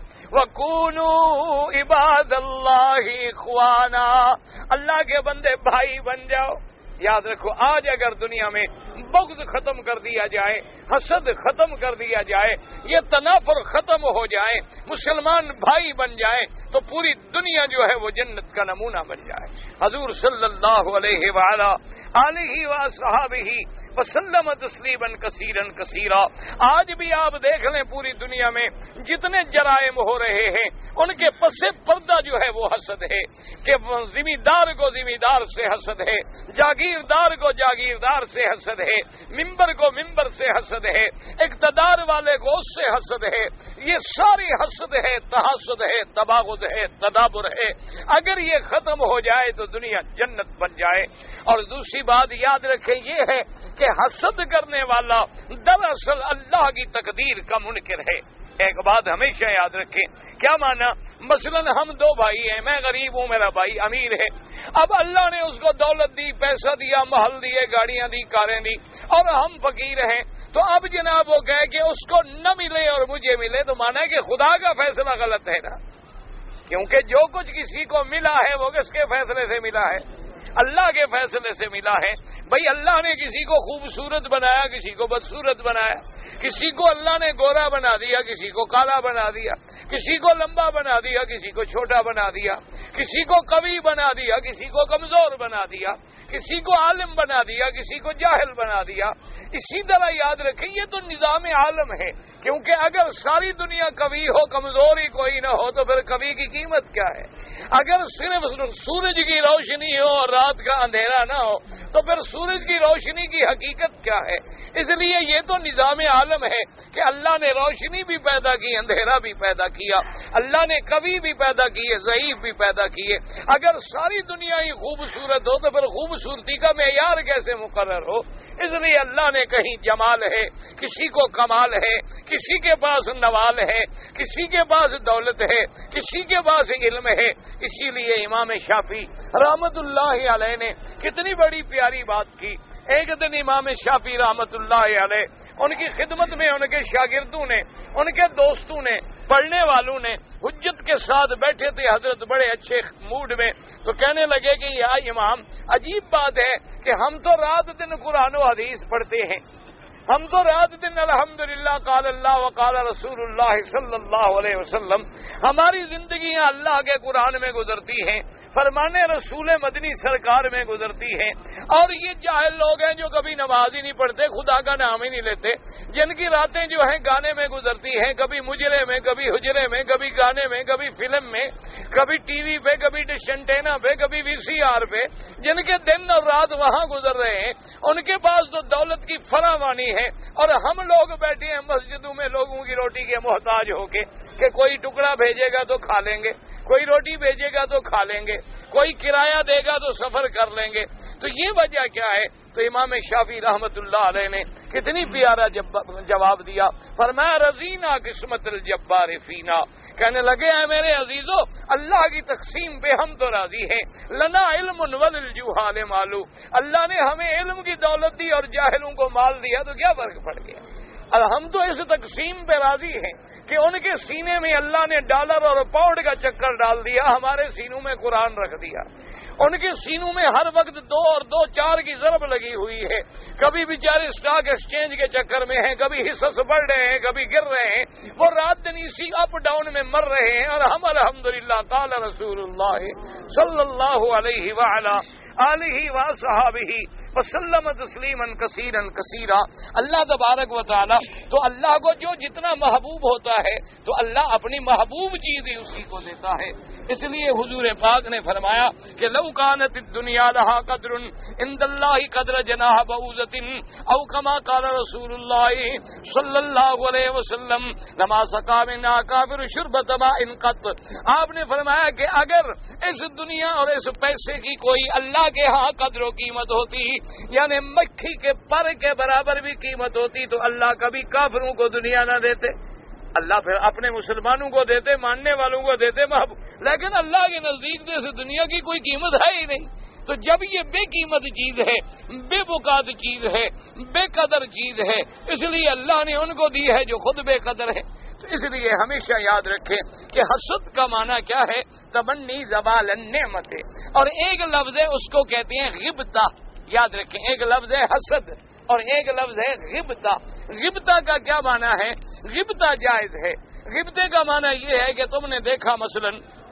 وَكُونُوا عِبَادَ اللَّهِ إِخْوَانًا، اللہ کے بندے بھائی بن جاؤ۔ یاد رکھو آج اگر دنیا میں بغض ختم کر دیا جائے، حسد ختم کر دیا جائے، یہ تنافر ختم ہو جائے، مسلمان بھائی بن جائے تو پوری دنیا جو ہے وہ جنت کا نمونہ بن جائے۔ حضور صلی اللہ علیہ وآلہ آلہ وصحابہ وسلم تسلیما کثیرا کثیرا۔ آج بھی آپ دیکھ لیں پوری دنیا میں جتنے جرائم ہو رہے ہیں ان کے پس پردہ جو ہے وہ حسد ہے، کہ ذمہ دار کو ذمہ دار سے حسد ہے، جاگیردار کو جاگیردار سے حسد ہے، ممبر کو ممبر سے حسد ہے، اقتدار والے کو اس سے حسد ہے۔ یہ ساری حسد ہے، تحاسد ہے، تباغض ہے، تدابر ہے۔ اگر یہ ختم ہو جائے تو دنیا جنت بن جائے۔ اور دوسری بات یاد رکھیں یہ ہے کہ حسد کرنے والا دراصل اللہ کی تقدیر کا منکر ہے۔ ایک بات ہمیشہ یاد رکھیں، کیا مانا؟ مثلا ہم دو بھائی ہیں، میں غریب ہوں، میرا بھائی امیر ہے۔ اب اللہ نے اس کو دولت دی، پیسہ دیا، محل دیے، گاڑیاں دی، کاریں دی، اور ہم فقیر ہیں۔ تو اب جناب وہ کہے کہ اس کو نہ ملے اور مجھے ملے، تو مانا ہے کہ خدا کا فیصلہ غلط ہے نا، کیونکہ جو کچھ کسی کو ملا ہے وہ کس کے فیصلے سے ملا ہے؟ اللہ کے فیصلے سے ملا ہے۔ بھئی اللہ نے کسی کو خوبصورت بنایا، کسی کو بدصورت بنایا، کسی کو اللہ نے گورا بنا دیا، کسی کو کالا بنا دیا، کسی کو لمبا بنا دیا، کسی کو چھوٹا بنا دیا، کسی کو قوی بنا دیا، کسی کو کمزور بنا دیا، کسی کو عالم بنا دیا، کسی کو جاہل بنا دیا۔ اسی طرح یاد رکھیں یہ تو نظام عالم ہے، کیونکہ اگر ساری دنیا قوی ہو، کمزور ہی کوئی نہ ہو تو پھر قوی کی قیمت کیا ہے؟ اگر صرف سورج کی روشنی ہو اور رات کا اندھیرا نہ ہو تو پھر سورج کی روشنی کی حقیقت کیا ہے؟ اس لیے یہ تو نظام عالم ہے کہ اللہ نے روشنی بھی پیدا کی، اندھیرا بھی پیدا کیا، اللہ نے قوی بھی پیدا کیے، ضعیف بھی پیدا کیے۔ اگر ساری دنیا ہی خوبصورت ہو تو پھر خوبصورتی کا معیار کیسے مقرر ہو؟ اس لیے اللہ نے کہیں جمال ہے، کسی کو کمال ہے، کسی کے پاس نوال ہے، کسی کے پاس دولت ہے، کسی کے پاس علم ہے۔ اسی لیے امام شافعی رحمت اللہ علیہ نے کتنی بڑی پیاری بات کی۔ ایک دن امام شافعی رحمت اللہ علیہ ان کی خدمت میں ان کے شاگردوں نے، ان کے دوستوں نے، پڑھنے والوں نے حجت کے ساتھ بیٹھے تھے، حضرت بڑے اچھے موڈ میں، تو کہنے لگے کہ یا امام عجیب بات ہے کہ ہم تو رات دن قرآن و حدیث پڑھتے ہیں، ہم تو رات دن الحمدللہ قال اللہ وقال رسول اللہ صلی اللہ علیہ وسلم، ہماری زندگیاں اللہ کے قرآن میں گزرتی ہیں، فرمان رسول مدنی سرکار میں گزرتی ہیں، اور یہ جاہل لوگ ہیں جو کبھی نماز ہی نہیں پڑھتے، خدا کا نام ہی نہیں لیتے، جن کی راتیں جو ہیں گانے میں گزرتی ہیں، کبھی مجرے میں، کبھی حجرے میں، کبھی گانے میں، کبھی فلم میں، کبھی ٹی وی پہ، کبھی ڈش اینٹینا پہ، کبھی وی سی آر پہ، جن کے دن اور رات وہاں گزر رہے ہیں، ان کے پاس تو دولت کی فراوانی ہے، اور ہم لوگ بیٹھے ہیں مسجدوں میں لوگوں کی روٹی کے محتاج ہو کے کہ کوئی ٹکڑا بھیجے گا تو کھا لیں گے، کوئی روٹی بھیجے گا تو کھا لیں گے، کوئی کرایہ دے گا تو سفر کر لیں گے۔ تو یہ وجہ کیا ہے؟ تو امام شافعی رحمت اللہ علیہ نے کتنی پیارا جواب دیا، فرمایا رضینا قسمت الجبار فینا، کہنے لگے ہیں میرے عزیزو اللہ کی تقسیم پہ ہم تو راضی ہیں، لنا علم وللجہال مالو، اللہ نے ہمیں علم کی دولت دی اور جاہلوں کو مال دیا تو کیا فرق پڑ گیا؟ اور ہم تو اس تقسیم پہ راضی ہیں کہ ان کے سینے میں اللہ نے ڈالر اور پاؤنڈ کا چکر ڈال دیا، ہمارے سینوں میں قرآن رکھ دیا۔ ان کے سینوں میں ہر وقت دو اور دو چار کی ضرب لگی ہوئی ہے، کبھی بیچارے اسٹاک ایکسچینج کے چکر میں ہیں، کبھی حصص بڑھ رہے ہیں، کبھی گر رہے ہیں، وہ رات دن اسی اپ ڈاؤن میں مر رہے ہیں، اور ہم الحمدللہ قال رسول اللہ صلی اللہ علیہ وعلا آلہ وصحابہ وسلم تسلیما کثیرا کثیرا۔ اللہ تبارک و تعالی تو اللہ کو جو جتنا محبوب ہوتا ہے تو اللہ اپنی محبوب چیز ہی اسی کو دیتا ہے۔ اس لیے حضور پاک نے فرمایا کہ لو کانت الدنیا لہا قدر عند اللہ قدر جناح بعوضۃ او کما قال رسول اللہ صلی اللہ علیہ وسلم لما سقى منا کافر شربۃ ماء قط۔ آپ نے فرمایا کہ اگر اس دنیا اور اس پیسے کی کوئی اللہ کے ہاں قدر و قیمت ہوتی، یعنی مکھی کے پر کے برابر بھی قیمت ہوتی، تو اللہ کبھی کافروں کو دنیا نہ دیتے، اللہ پھر اپنے مسلمانوں کو دیتے، ماننے والوں کو دیتے محبوب، لیکن اللہ کے نزدیک سے دنیا کی کوئی قیمت ہے ہی نہیں۔ تو جب یہ بے قیمت چیز ہے، بے بکات چیز ہے، بے قدر چیز ہے، اس لیے اللہ نے ان کو دی ہے جو خود بے قدر ہے۔ تو اس لیے ہمیشہ یاد رکھیں کہ حسد کا معنی کیا ہے؟ تمنی زوال النعمت، اور ایک لفظ ہے اس کو کہتے ہیں غبطہ، یاد رکھیں، ایک لفظ ہے حسد اور ایک لفظ ہے غبطہ۔ غبطہ کا کیا معنی ہے؟ غبطہ جائز ہے۔ غبطے کا معنی یہ ہے کہ تم نے دیکھا مثلا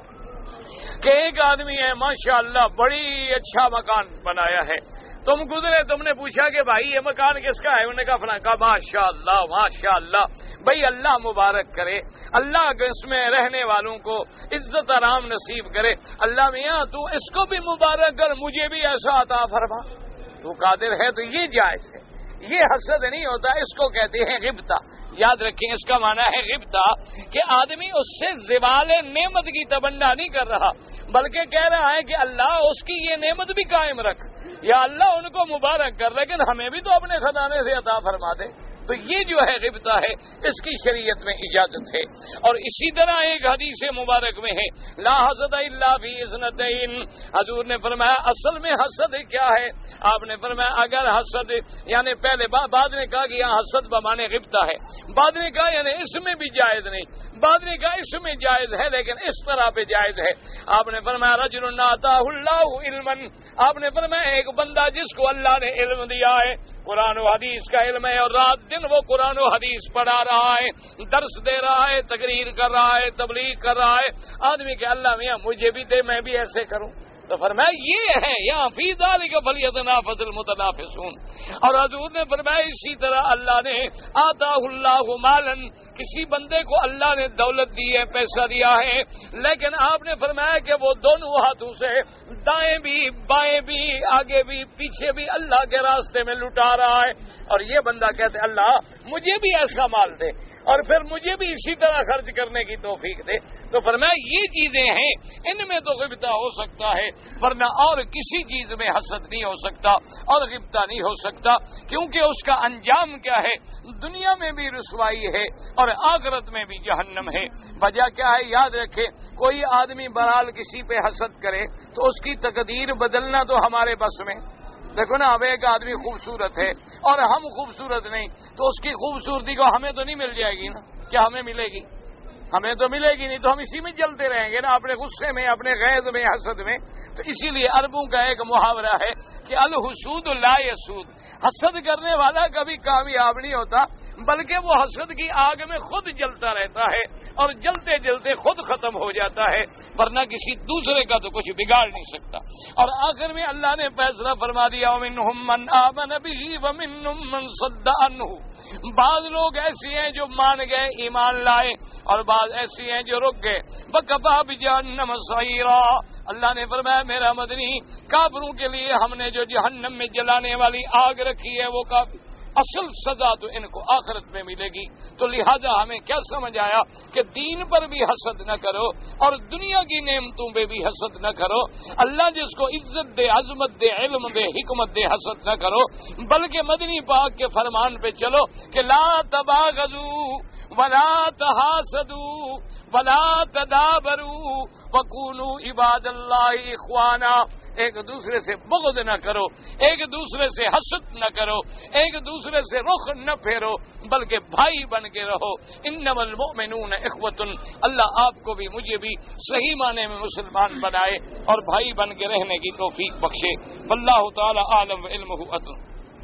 کہ ایک آدمی ہے ماشاءاللہ بڑی اچھا مکان بنایا ہے، تم گزرے، تم نے پوچھا کہ بھائی یہ مکان کس کا ہے؟ انہوں نے کہا فلاں کا۔ ماشاءاللہ ماشاءاللہ، بھائی اللہ مبارک کرے، اللہ اس میں رہنے والوں کو عزت آرام نصیب کرے، اللہ میاں تو اس کو بھی مبارک کر، مجھے بھی ایسا عطا فرما، تو قادر ہے، تو یہ جائز ہے، یہ حسد نہیں ہوتا، اس کو کہتے ہیں غبطہ۔ یاد رکھیں اس کا معنی ہے غبطہ کہ آدمی اس سے زوال نعمت کی تمنا نہیں کر رہا، بلکہ کہہ رہا ہے کہ اللہ اس کی یہ نعمت بھی قائم رکھ، یا اللہ ان کو مبارک کر، لیکن ہمیں بھی تو اپنے خزانے سے عطا فرما دے۔ تو یہ جو ہے غبطہ ہے، اس کی شریعت میں اجازت ہے۔ اور اسی طرح ایک حدیث مبارک میں ہے لا حسد الا فی اثنتین، حضور نے فرمایا اصل میں حسد کیا ہے؟ آپ نے فرمایا اگر حسد یعنی پہلے بعد نے کہا کہ یہاں حسد بمانے غبطہ ہے، بعد نے کہا یعنی اس میں بھی جائز نہیں، بعد نے کہا اس میں جائز ہے لیکن اس طرح پہ جائز ہے۔ آپ نے فرمایا رجل آتاہ اللہ علما، آپ نے فرمایا ایک بندہ جس کو اللہ نے علم دیا ہے، قرآن و حدیث کا علم ہے، اور رات دن وہ قرآن و حدیث پڑھا رہا ہے، درس دے رہا ہے، تقریر کر رہا ہے، تبلیغ کر رہا ہے، آدمی کہ اللہ میاں مجھے بھی دے، میں بھی ایسے کروں، تو فرمایا یہ ہے یہاں فی ذالک فلیتنافس المتنافسون۔ اور حضور نے فرمایا اسی طرح اللہ نے آتاہ اللہ مالا، کسی بندے کو اللہ نے دولت دی ہے، پیسہ دیا ہے، لیکن آپ نے فرمایا کہ وہ دونوں ہاتھوں سے دائیں بھی بائیں بھی آگے بھی پیچھے بھی اللہ کے راستے میں لٹا رہا ہے، اور یہ بندہ کہتے اللہ مجھے بھی ایسا مال دے اور پھر مجھے بھی اسی طرح خرچ کرنے کی توفیق دے، تو فرمایا یہ چیزیں ہیں، ان میں تو غبطہ ہو سکتا ہے، ورنہ اور کسی چیز میں حسد نہیں ہو سکتا اور غبطہ نہیں ہو سکتا، کیونکہ اس کا انجام کیا ہے؟ دنیا میں بھی رسوائی ہے اور آخرت میں بھی جہنم ہے۔ وجہ کیا ہے؟ یاد رکھے، کوئی آدمی بہرحال کسی پہ حسد کرے تو اس کی تقدیر بدلنا تو ہمارے بس میں، دیکھو نا، اب ایک آدمی خوبصورت ہے اور ہم خوبصورت نہیں، تو اس کی خوبصورتی کو ہمیں تو نہیں مل جائے گی نا، کیا ہمیں ملے گی؟ ہمیں تو ملے گی نہیں، تو ہم اسی میں جلتے رہیں گے نا، اپنے غصے میں، اپنے غیظ میں، حسد میں۔ تو اسی لیے عربوں کا ایک محاورہ ہے کہ الحسود لا یسود، حسد کرنے والا کبھی کامیاب نہیں ہوتا، بلکہ وہ حسد کی آگ میں خود جلتا رہتا ہے اور جلتے جلتے خود ختم ہو جاتا ہے، ورنہ کسی دوسرے کا تو کچھ بگاڑ نہیں سکتا۔ اور آخر میں اللہ نے فیصلہ فرما دیا وَمِنْهُمْ مَنْ آمَنَ بِهِ وَمِنْهُمْ مَنْ صَدَّ عَنْهُ، بعض لوگ ایسے ہیں جو مان گئے، ایمان لائے، اور بعض ایسے ہیں جو رک گئے۔ وَكَفَىٰ بِجَهَنَّمَ سَعِيرًا، اللہ نے فرمایا میرا مدنی، کافروں کے لیے ہم نے جو جہنم میں جلانے والی آگ رکھی ہے وہ کافی۔ اصل سزا تو ان کو آخرت میں ملے گی. تو لہذا ہمیں کیا سمجھ آیا کہ دین پر بھی حسد نہ کرو اور دنیا کی نعمتوں پہ بھی حسد نہ کرو. اللہ جس کو عزت دے، عظمت دے، علم دے، حکمت دے، حسد نہ کرو، بلکہ مدنی پاک کے فرمان پہ چلو کہ لا تباغضوا ولا تحاسدوا ولا تدابروا وکونوا عباد اللہ اخوانا. ایک دوسرے سے بغض نہ کرو، ایک دوسرے سے حسد نہ کرو، ایک دوسرے سے رخ نہ پھیرو، بلکہ بھائی بن کے رہو. انما المؤمنون اخوۃ. اللہ آپ کو بھی مجھے بھی صحیح معنی میں مسلمان بنائے اور بھائی بن کے رہنے کی توفیق بخشے. واللہ تعالی عالم علمہ اتم.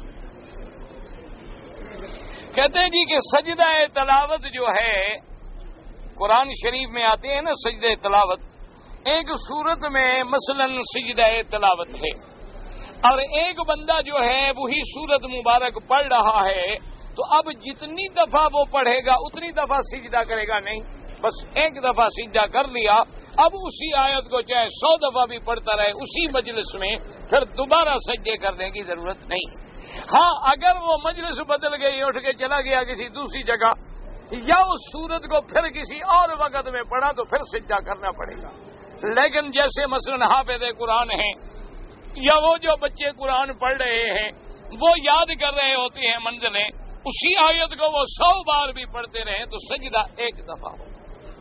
کہتے ہیں جی کہ سجدہ تلاوت جو ہے قرآن شریف میں آتے ہیں نا سجدہ تلاوت، ایک صورت میں مثلا سجدہ تلاوت ہے اور ایک بندہ جو ہے وہی صورت مبارک پڑھ رہا ہے تو اب جتنی دفعہ وہ پڑھے گا اتنی دفعہ سجدہ کرے گا نہیں، بس ایک دفعہ سجدہ کر لیا. اب اسی آیت کو چاہے سو دفعہ بھی پڑھتا رہے اسی مجلس میں، پھر دوبارہ سجدے کرنے کی ضرورت نہیں. ہاں اگر وہ مجلس بدل گئی، اٹھ کے چلا گیا کسی دوسری جگہ یا اس صورت کو پھر کسی اور وقت میں پڑھا تو پھر سجدہ کرنا پڑے گا. لیکن جیسے مثلا حافظ قرآن ہیں یا وہ جو بچے قرآن پڑھ رہے ہیں وہ یاد کر رہے ہوتے ہیں منزلیں، اسی آیت کو وہ سو بار بھی پڑھتے رہیں تو سجدہ ایک دفعہ ہو.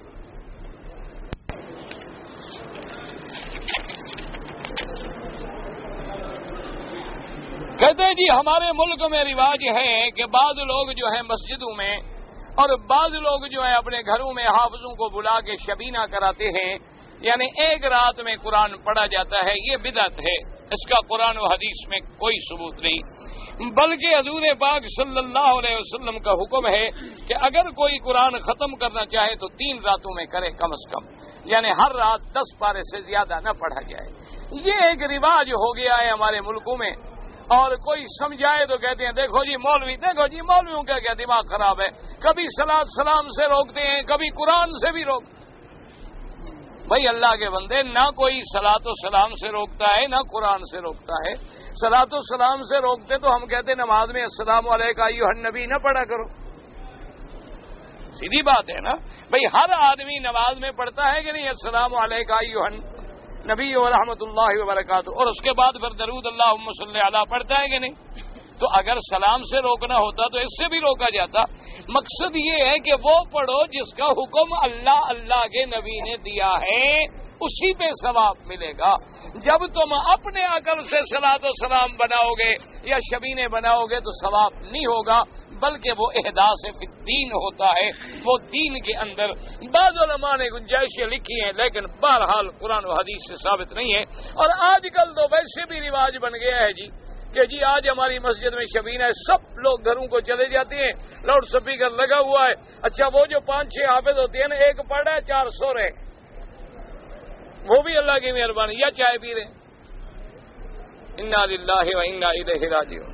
کہتے ہیں جی ہمارے ملک میں رواج ہے کہ بعض لوگ جو ہیں مسجدوں میں اور بعض لوگ جو ہیں اپنے گھروں میں حافظوں کو بلا کے شبینہ کراتے ہیں، یعنی ایک رات میں قرآن پڑھا جاتا ہے. یہ بدعت ہے، اس کا قرآن و حدیث میں کوئی ثبوت نہیں، بلکہ حضور پاک صلی اللہ علیہ وسلم کا حکم ہے کہ اگر کوئی قرآن ختم کرنا چاہے تو تین راتوں میں کرے کم از کم، یعنی ہر رات دس پارے سے زیادہ نہ پڑھا جائے. یہ ایک رواج ہو گیا ہے ہمارے ملکوں میں، اور کوئی سمجھائے تو کہتے ہیں دیکھو جی مولوی، دیکھو جی مولویوں کا کیا دماغ خراب ہے، کبھی صلاۃ سلام سے روکتے ہیں کبھی قرآن سے بھی روکتے ہیں. بھائی اللہ کے بندے، نہ کوئی صلاۃ و سلام سے روکتا ہے نہ قرآن سے روکتا ہے. صلاۃ و سلام سے روکتے تو ہم کہتے نماز میں السلام علیکم ایھا النبی نہ پڑھا کرو. سیدھی بات ہے نا بھائی، ہر آدمی نماز میں پڑھتا ہے کہ نہیں السلام علیکم ایھا نبی و رحمۃ اللہ وبرکاتہ، اور اس کے بعد پھر درود اللہم صلی علی پڑھتا ہے کہ نہیں. تو اگر سلام سے روکنا ہوتا تو اس سے بھی روکا جاتا. مقصد یہ ہے کہ وہ پڑھو جس کا حکم اللہ اللہ کے نبی نے دیا ہے، اسی پہ ثواب ملے گا. جب تم اپنے عقل سے صلاۃ و سلام بناؤ گے یا شبینے بناؤ گے تو ثواب نہیں ہوگا، بلکہ وہ احداث فی الدین ہوتا ہے. وہ دین کے اندر بعض علماء نے گنجائشیں لکھی ہیں لیکن بہرحال قرآن و حدیث سے ثابت نہیں ہے. اور آج کل تو ویسے بھی رواج بن گیا ہے جی کہ جی آج ہماری مسجد میں شبینہ ہے، سب لوگ گھروں کو چلے جاتے ہیں، لاؤڈ سپیکر لگا ہوا ہے. اچھا وہ جو پانچ چھ حافظ ہوتے ہیں نا، ایک پڑھ رہا ہے چار سو رہے، وہ بھی اللہ کی مہربانی، یا چائے پی رہے. انا للہ و انا الیہ راجعون.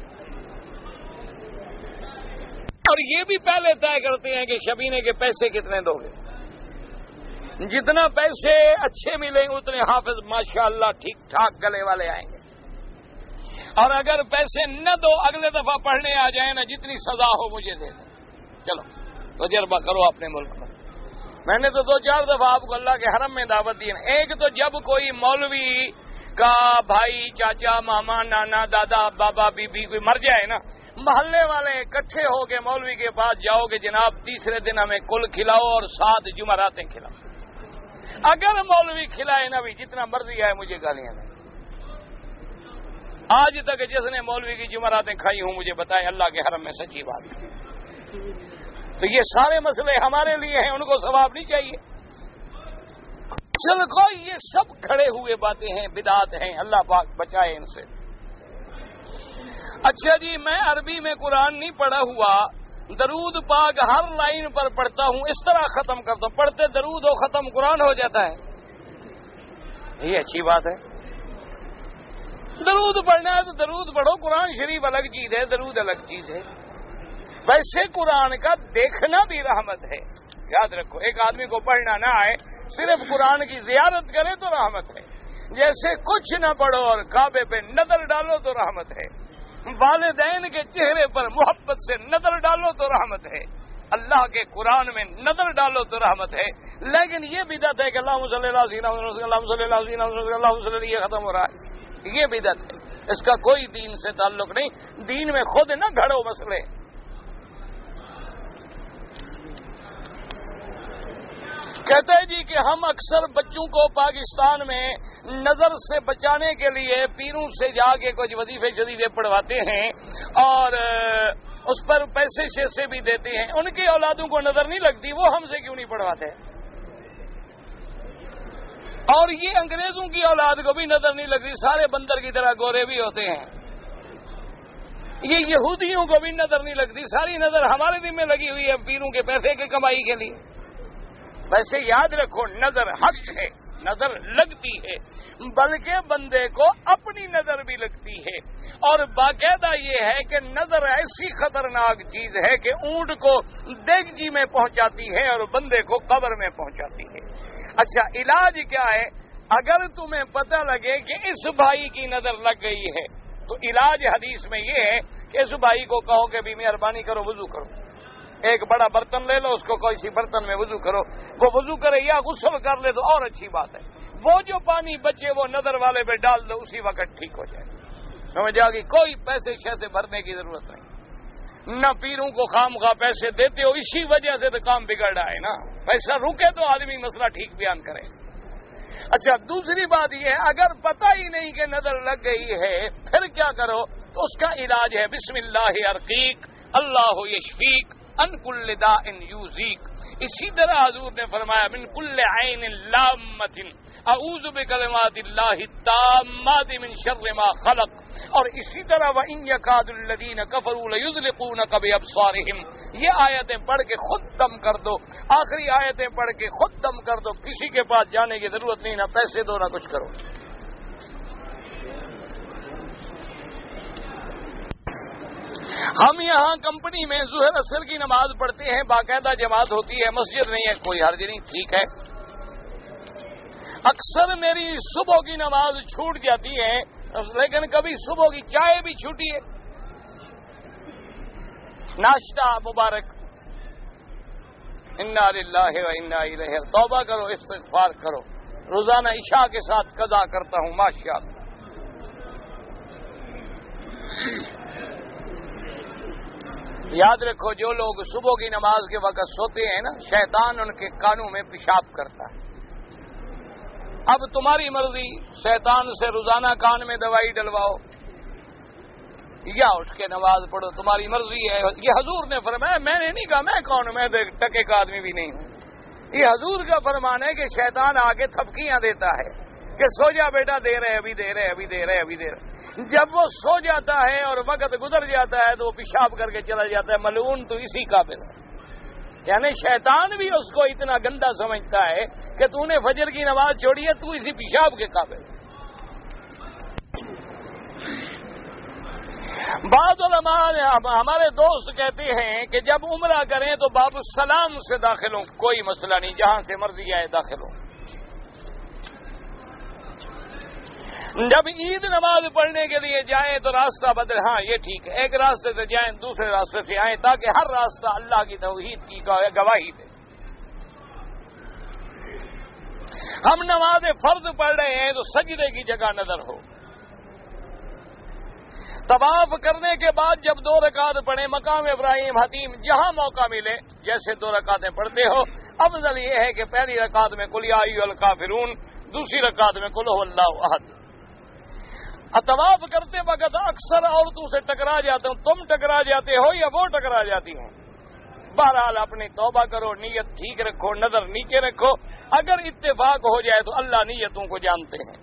اور یہ بھی پہلے طے کرتے ہیں کہ شبینے کے پیسے کتنے دو گے. جتنا پیسے اچھے ملیں اتنے حافظ ماشاءاللہ ٹھیک ٹھاک گلے والے آئیں گے. اور اگر پیسے نہ دو، اگلے دفعہ پڑھنے آ جائیں نا، جتنی سزا ہو مجھے دے دیں. چلو تجربہ کرو اپنے ملک میں. میں نے تو دو چار دفعہ آپ کو اللہ کے حرم میں دعوت دی. ایک تو جب کوئی مولوی کا بھائی، چاچا، ماما، نانا، دادا، بابا، بی بی کوئی مر جائے نا، محلے والے اکٹھے ہو کے مولوی کے پاس جاؤ کہ جناب تیسرے دن ہمیں کل کھلاؤ اور سات جمعراتیں کھلاؤ. اگر مولوی کھلائے نا بھی جتنا مرضی آئے مجھے گالیاں دیں. آج تک جس نے مولوی کی جمعراتیں کھائی ہوں مجھے بتائیں اللہ کے حرم میں سچی بات ہے. تو یہ سارے مسئلے ہمارے لیے ہیں، ان کو ثواب نہیں چاہیے. چل کوئی یہ سب کھڑے ہوئے باتیں ہیں، بدعات ہیں، اللہ پاک بچائے ان سے. اچھا جی میں عربی میں قرآن نہیں پڑھا ہوا، درود پاک ہر لائن پر پڑھتا ہوں، اس طرح ختم کرتا ہوں. پڑھتے درود ہو ختم قرآن ہو جاتا ہے. یہ اچھی بات ہے. درود پڑھنا ہے تو درود پڑھو، قرآن شریف الگ چیز ہے، درود الگ چیز ہے. ویسے قرآن کا دیکھنا بھی رحمت ہے. یاد رکھو، ایک آدمی کو پڑھنا نہ آئے، صرف قرآن کی زیارت کرے تو رحمت ہے. جیسے کچھ نہ پڑھو اور کعبے پہ نظر ڈالو تو رحمت ہے. والدین کے چہرے پر محبت سے نظر ڈالو تو رحمت ہے، اللہ کے قرآن میں نظر ڈالو تو رحمت ہے، لیکن یہ بدعت ہے کہ اللہم صلی اللہ علیہ وسلم اللہم صلی اللہ علیہ وسلم اللہم صلی اللہ علیہ ختم ہو رہا ہے، یہ بدعت ہے، اس کا کوئی دین سے تعلق نہیں، دین میں خود نہ گھڑو مسئلے۔ کہتے ہیں جی کہ ہم اکثر بچوں کو پاکستان میں نظر سے بچانے کے لیے پیروں سے جا کے کچھ وظیفے شریفے پڑھواتے ہیں اور اس پر پیسے شیسے بھی دیتے ہیں، ان کی اولادوں کو نظر نہیں لگتی، وہ ہم سے کیوں نہیں پڑھواتے؟ اور یہ انگریزوں کی اولاد کو بھی نظر نہیں لگتی، سارے بندر کی طرح گورے بھی ہوتے ہیں، یہ یہودیوں کو بھی نظر نہیں لگتی، ساری نظر ہمارے دل میں لگی ہوئی ہے پیروں کے پیسے کی کمائی کے لیے۔ ویسے یاد رکھو نظر حق ہے، نظر لگتی ہے، بلکہ بندے کو اپنی نظر بھی لگتی ہے، اور باقاعدہ یہ ہے کہ نظر ایسی خطرناک چیز ہے کہ اونٹ کو دیگچی میں پہنچاتی ہے اور بندے کو قبر میں پہنچاتی ہے۔ اچھا علاج کیا ہے؟ اگر تمہیں پتہ لگے کہ اس بھائی کی نظر لگ گئی ہے تو علاج حدیث میں یہ ہے کہ اس بھائی کو کہو کہ بھی مہربانی کرو وضو کرو، ایک بڑا برتن لے لو، اس کو کوئی سی برتن میں وضو کرو، وہ وضو کرے یا غسل کر لے تو اور اچھی بات ہے، وہ جو پانی بچے وہ نظر والے پہ ڈال دو، اسی وقت ٹھیک ہو جائے، سمجھ آ گئی؟ کوئی پیسے شیسے بھرنے کی ضرورت نہیں، نہ پیروں کو خام خواہ پیسے دیتے ہو، اسی وجہ سے تو کام بگڑ رہا ہے نا، پیسہ رکے تو آدمی مسئلہ ٹھیک بیان کرے۔ اچھا دوسری بات یہ ہے اگر پتہ ہی نہیں کہ نظر لگ گئی ہے پھر کیا کرو؟ تو اس کا علاج ہے بسم اللہ ارقیق اللہ یشفیق ان کل داء یوزیک، اسی طرح حضور نے فرمایا من کل عین لامۃ اعوذ بکلمات اللہ التامات من شر ما خلق، اور اسی طرح وان یکاد الذین کفروا لیزلقونک بابصارہم، یہ آیتیں پڑھ کے خود دم کر دو، آخری آیتیں پڑھ کے خود دم کر دو، کسی کے پاس جانے کی ضرورت نہیں، نہ پیسے دو نہ کچھ کرو۔ ہم یہاں کمپنی میں ظہر اثر کی نماز پڑھتے ہیں، باقاعدہ جماعت ہوتی ہے، مسجد نہیں ہے، کوئی حرج نہیں، ٹھیک ہے۔ اکثر میری صبح کی نماز چھوٹ جاتی ہے، لیکن کبھی صبح کی چائے بھی چھوٹی ہے، ناشتہ مبارک، انا للہ و انا الیہ، توبہ کرو، استغفار کرو، روزانہ عشاء کے ساتھ قضا کرتا ہوں ماشاءاللہ۔ یاد رکھو جو لوگ صبح کی نماز کے وقت سوتے ہیں نا، شیطان ان کے کانوں میں پیشاب کرتا ہے۔ اب تمہاری مرضی، شیطان سے روزانہ کان میں دوائی ڈلواؤ یا اٹھ کے نماز پڑھو، تمہاری مرضی ہے۔ یہ حضور نے فرمایا، میں نے نہیں کہا، میں کون ہوں، میں ٹکے کا آدمی بھی نہیں ہوں، یہ حضور کا فرمان ہے کہ شیطان آ کے تھپکیاں دیتا ہے کہ سو جا بیٹا، دے رہے ابھی دے رہے ابھی دے رہے ابھی دے رہے، جب وہ سو جاتا ہے اور وقت گزر جاتا ہے تو وہ پیشاب کر کے چلا جاتا ہے، ملعون تو اسی قابل ہے۔ یعنی شیطان بھی اس کو اتنا گندا سمجھتا ہے کہ تو نے فجر کی نماز چھوڑی ہے، تو اسی پیشاب کے قابل ہے۔ بعض علماء ہمارے دوست کہتے ہیں کہ جب عمرہ کریں تو باب السلام سے داخل ہوں، کوئی مسئلہ نہیں، جہاں سے مرضی آئے داخل ہوں۔ جب عید نماز پڑھنے کے لیے جائیں تو راستہ بدل، ہاں یہ ٹھیک ہے، ایک راستے سے جائیں دوسرے راستے سے آئیں تاکہ ہر راستہ اللہ کی توحید کی گواہی دے۔ ہم نماز فرض پڑھ رہے ہیں تو سجدے کی جگہ نظر ہو، طواف کرنے کے بعد جب دو رکعت پڑھیں مقام ابراہیم حتیم جہاں موقع ملے جیسے دو رکعتیں پڑھتے ہو، افضل یہ ہے کہ پہلی رکعت میں قل یا ایھا الکافرون، دوسری رکعت میں قل ھو اللہ احد۔ طواف کرتے وقت اکثر عورتوں سے ٹکرا جاتے ہوں، تم ٹکرا جاتے ہو یا وہ ٹکرا جاتی ہیں؟ بہرحال اپنی توبہ کرو، نیت ٹھیک رکھو، نظر نیچے رکھو، اگر اتفاق ہو جائے تو اللہ نیتوں کو جانتے ہیں۔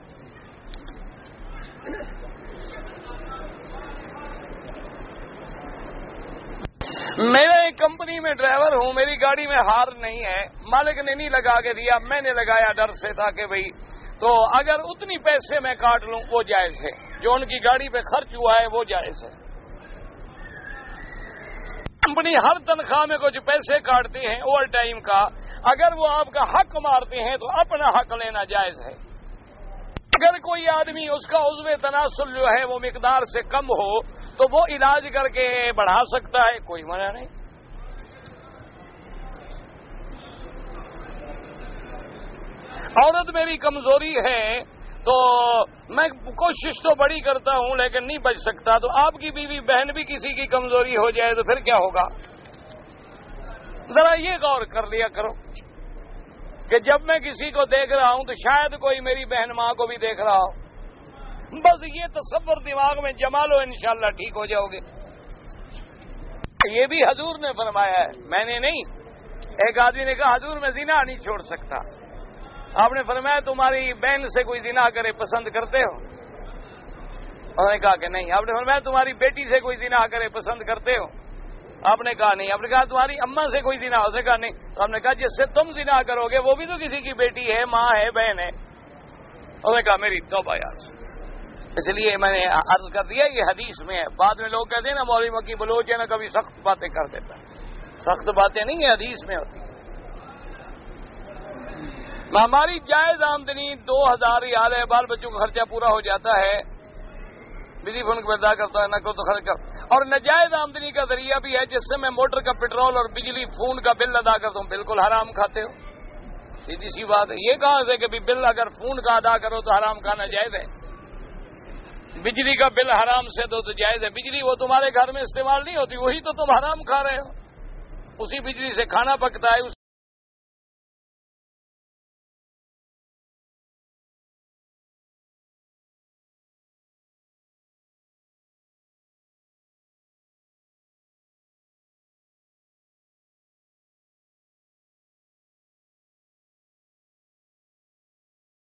میں ایک کمپنی میں ڈرائیور ہوں، میری گاڑی میں ہار نہیں ہے، مالک نے نہیں لگا کے دیا، میں نے لگایا ڈر سے تھا کہ بھئی تو اگر اتنی پیسے میں کاٹ لوں وہ جائز ہے، جو ان کی گاڑی پہ خرچ ہوا ہے وہ جائز ہے۔ کمپنی ہر تنخواہ میں کچھ پیسے کاٹتے ہیں اوور ٹائم کا، اگر وہ آپ کا حق مارتے ہیں تو اپنا حق لینا جائز ہے۔ اگر کوئی آدمی اس کا عضو تناسل جو ہے وہ مقدار سے کم ہو تو وہ علاج کر کے بڑھا سکتا ہے، کوئی منع نہیں۔ عورت میری کمزوری ہے تو میں کوشش تو بڑی کرتا ہوں لیکن نہیں بچ سکتا، تو آپ کی بیوی بہن بھی کسی کی کمزوری ہو جائے تو پھر کیا ہوگا؟ ذرا یہ غور کر لیا کرو کہ جب میں کسی کو دیکھ رہا ہوں تو شاید کوئی میری بہن ماں کو بھی دیکھ رہا ہو، بس یہ تصور دماغ میں جما لو، انشاءاللہ ٹھیک ہو جاؤ گے۔ یہ بھی حضور نے فرمایا ہے، میں نے نہیں۔ ایک آدمی نے کہا حضور میں زنا نہیں چھوڑ سکتا، آپ نے فرمایا تمہاری بہن سے کوئی زنا کرے پسند کرتے ہو؟ انہوں نے کہا کہ نہیں۔ آپ نے فرمایا تمہاری بیٹی سے کوئی زنا کرے پسند کرتے ہو؟ آپ نے کہا نہیں۔ آپ نے کہا تمہاری اماں سے کوئی زنا؟ اس نے کہا نہیں۔ تو ہم نے کہا جس سے تم زنا کرو گے وہ بھی تو کسی کی بیٹی ہے، ماں ہے، بہن ہے۔ انہوں نے کہا میری توبہ یار۔ اس لیے میں نے عرض کر دیا یہ حدیث میں ہے۔ بعد میں لوگ کہتے ہیں نا مولوی مکی بلوچ ہے نا، کبھی سخت باتیں کر دیتا ہے، سخت باتیں نہیں ہیں، حدیث میں ہوتی ہیں۔ ہماری جائز آمدنی دو ہزار ریال ہے، بال بچوں کا خرچہ پورا ہو جاتا ہے، بجلی فنڈ کو ادا کرتا ہے، نہ کو تو خرچ کر، اور ناجائز آمدنی کا ذریعہ بھی ہے جس سے میں موٹر کا پیٹرول اور بجلی فون کا بل ادا کرتا ہوں، بالکل حرام کھاتے ہو، سیدھی سی بات ہے۔ یہ کہاں سے کہ بل اگر فون کا ادا کرو تو حرام کھانا جائز ہے، بجلی کا بل حرام سے دو تو جائز ہے۔ بجلی وہ تمہارے گھر میں استعمال نہیں ہوتی، وہی تو تم حرام کھا رہے ہو، اسی بجلی سے کھانا پکتا ہے۔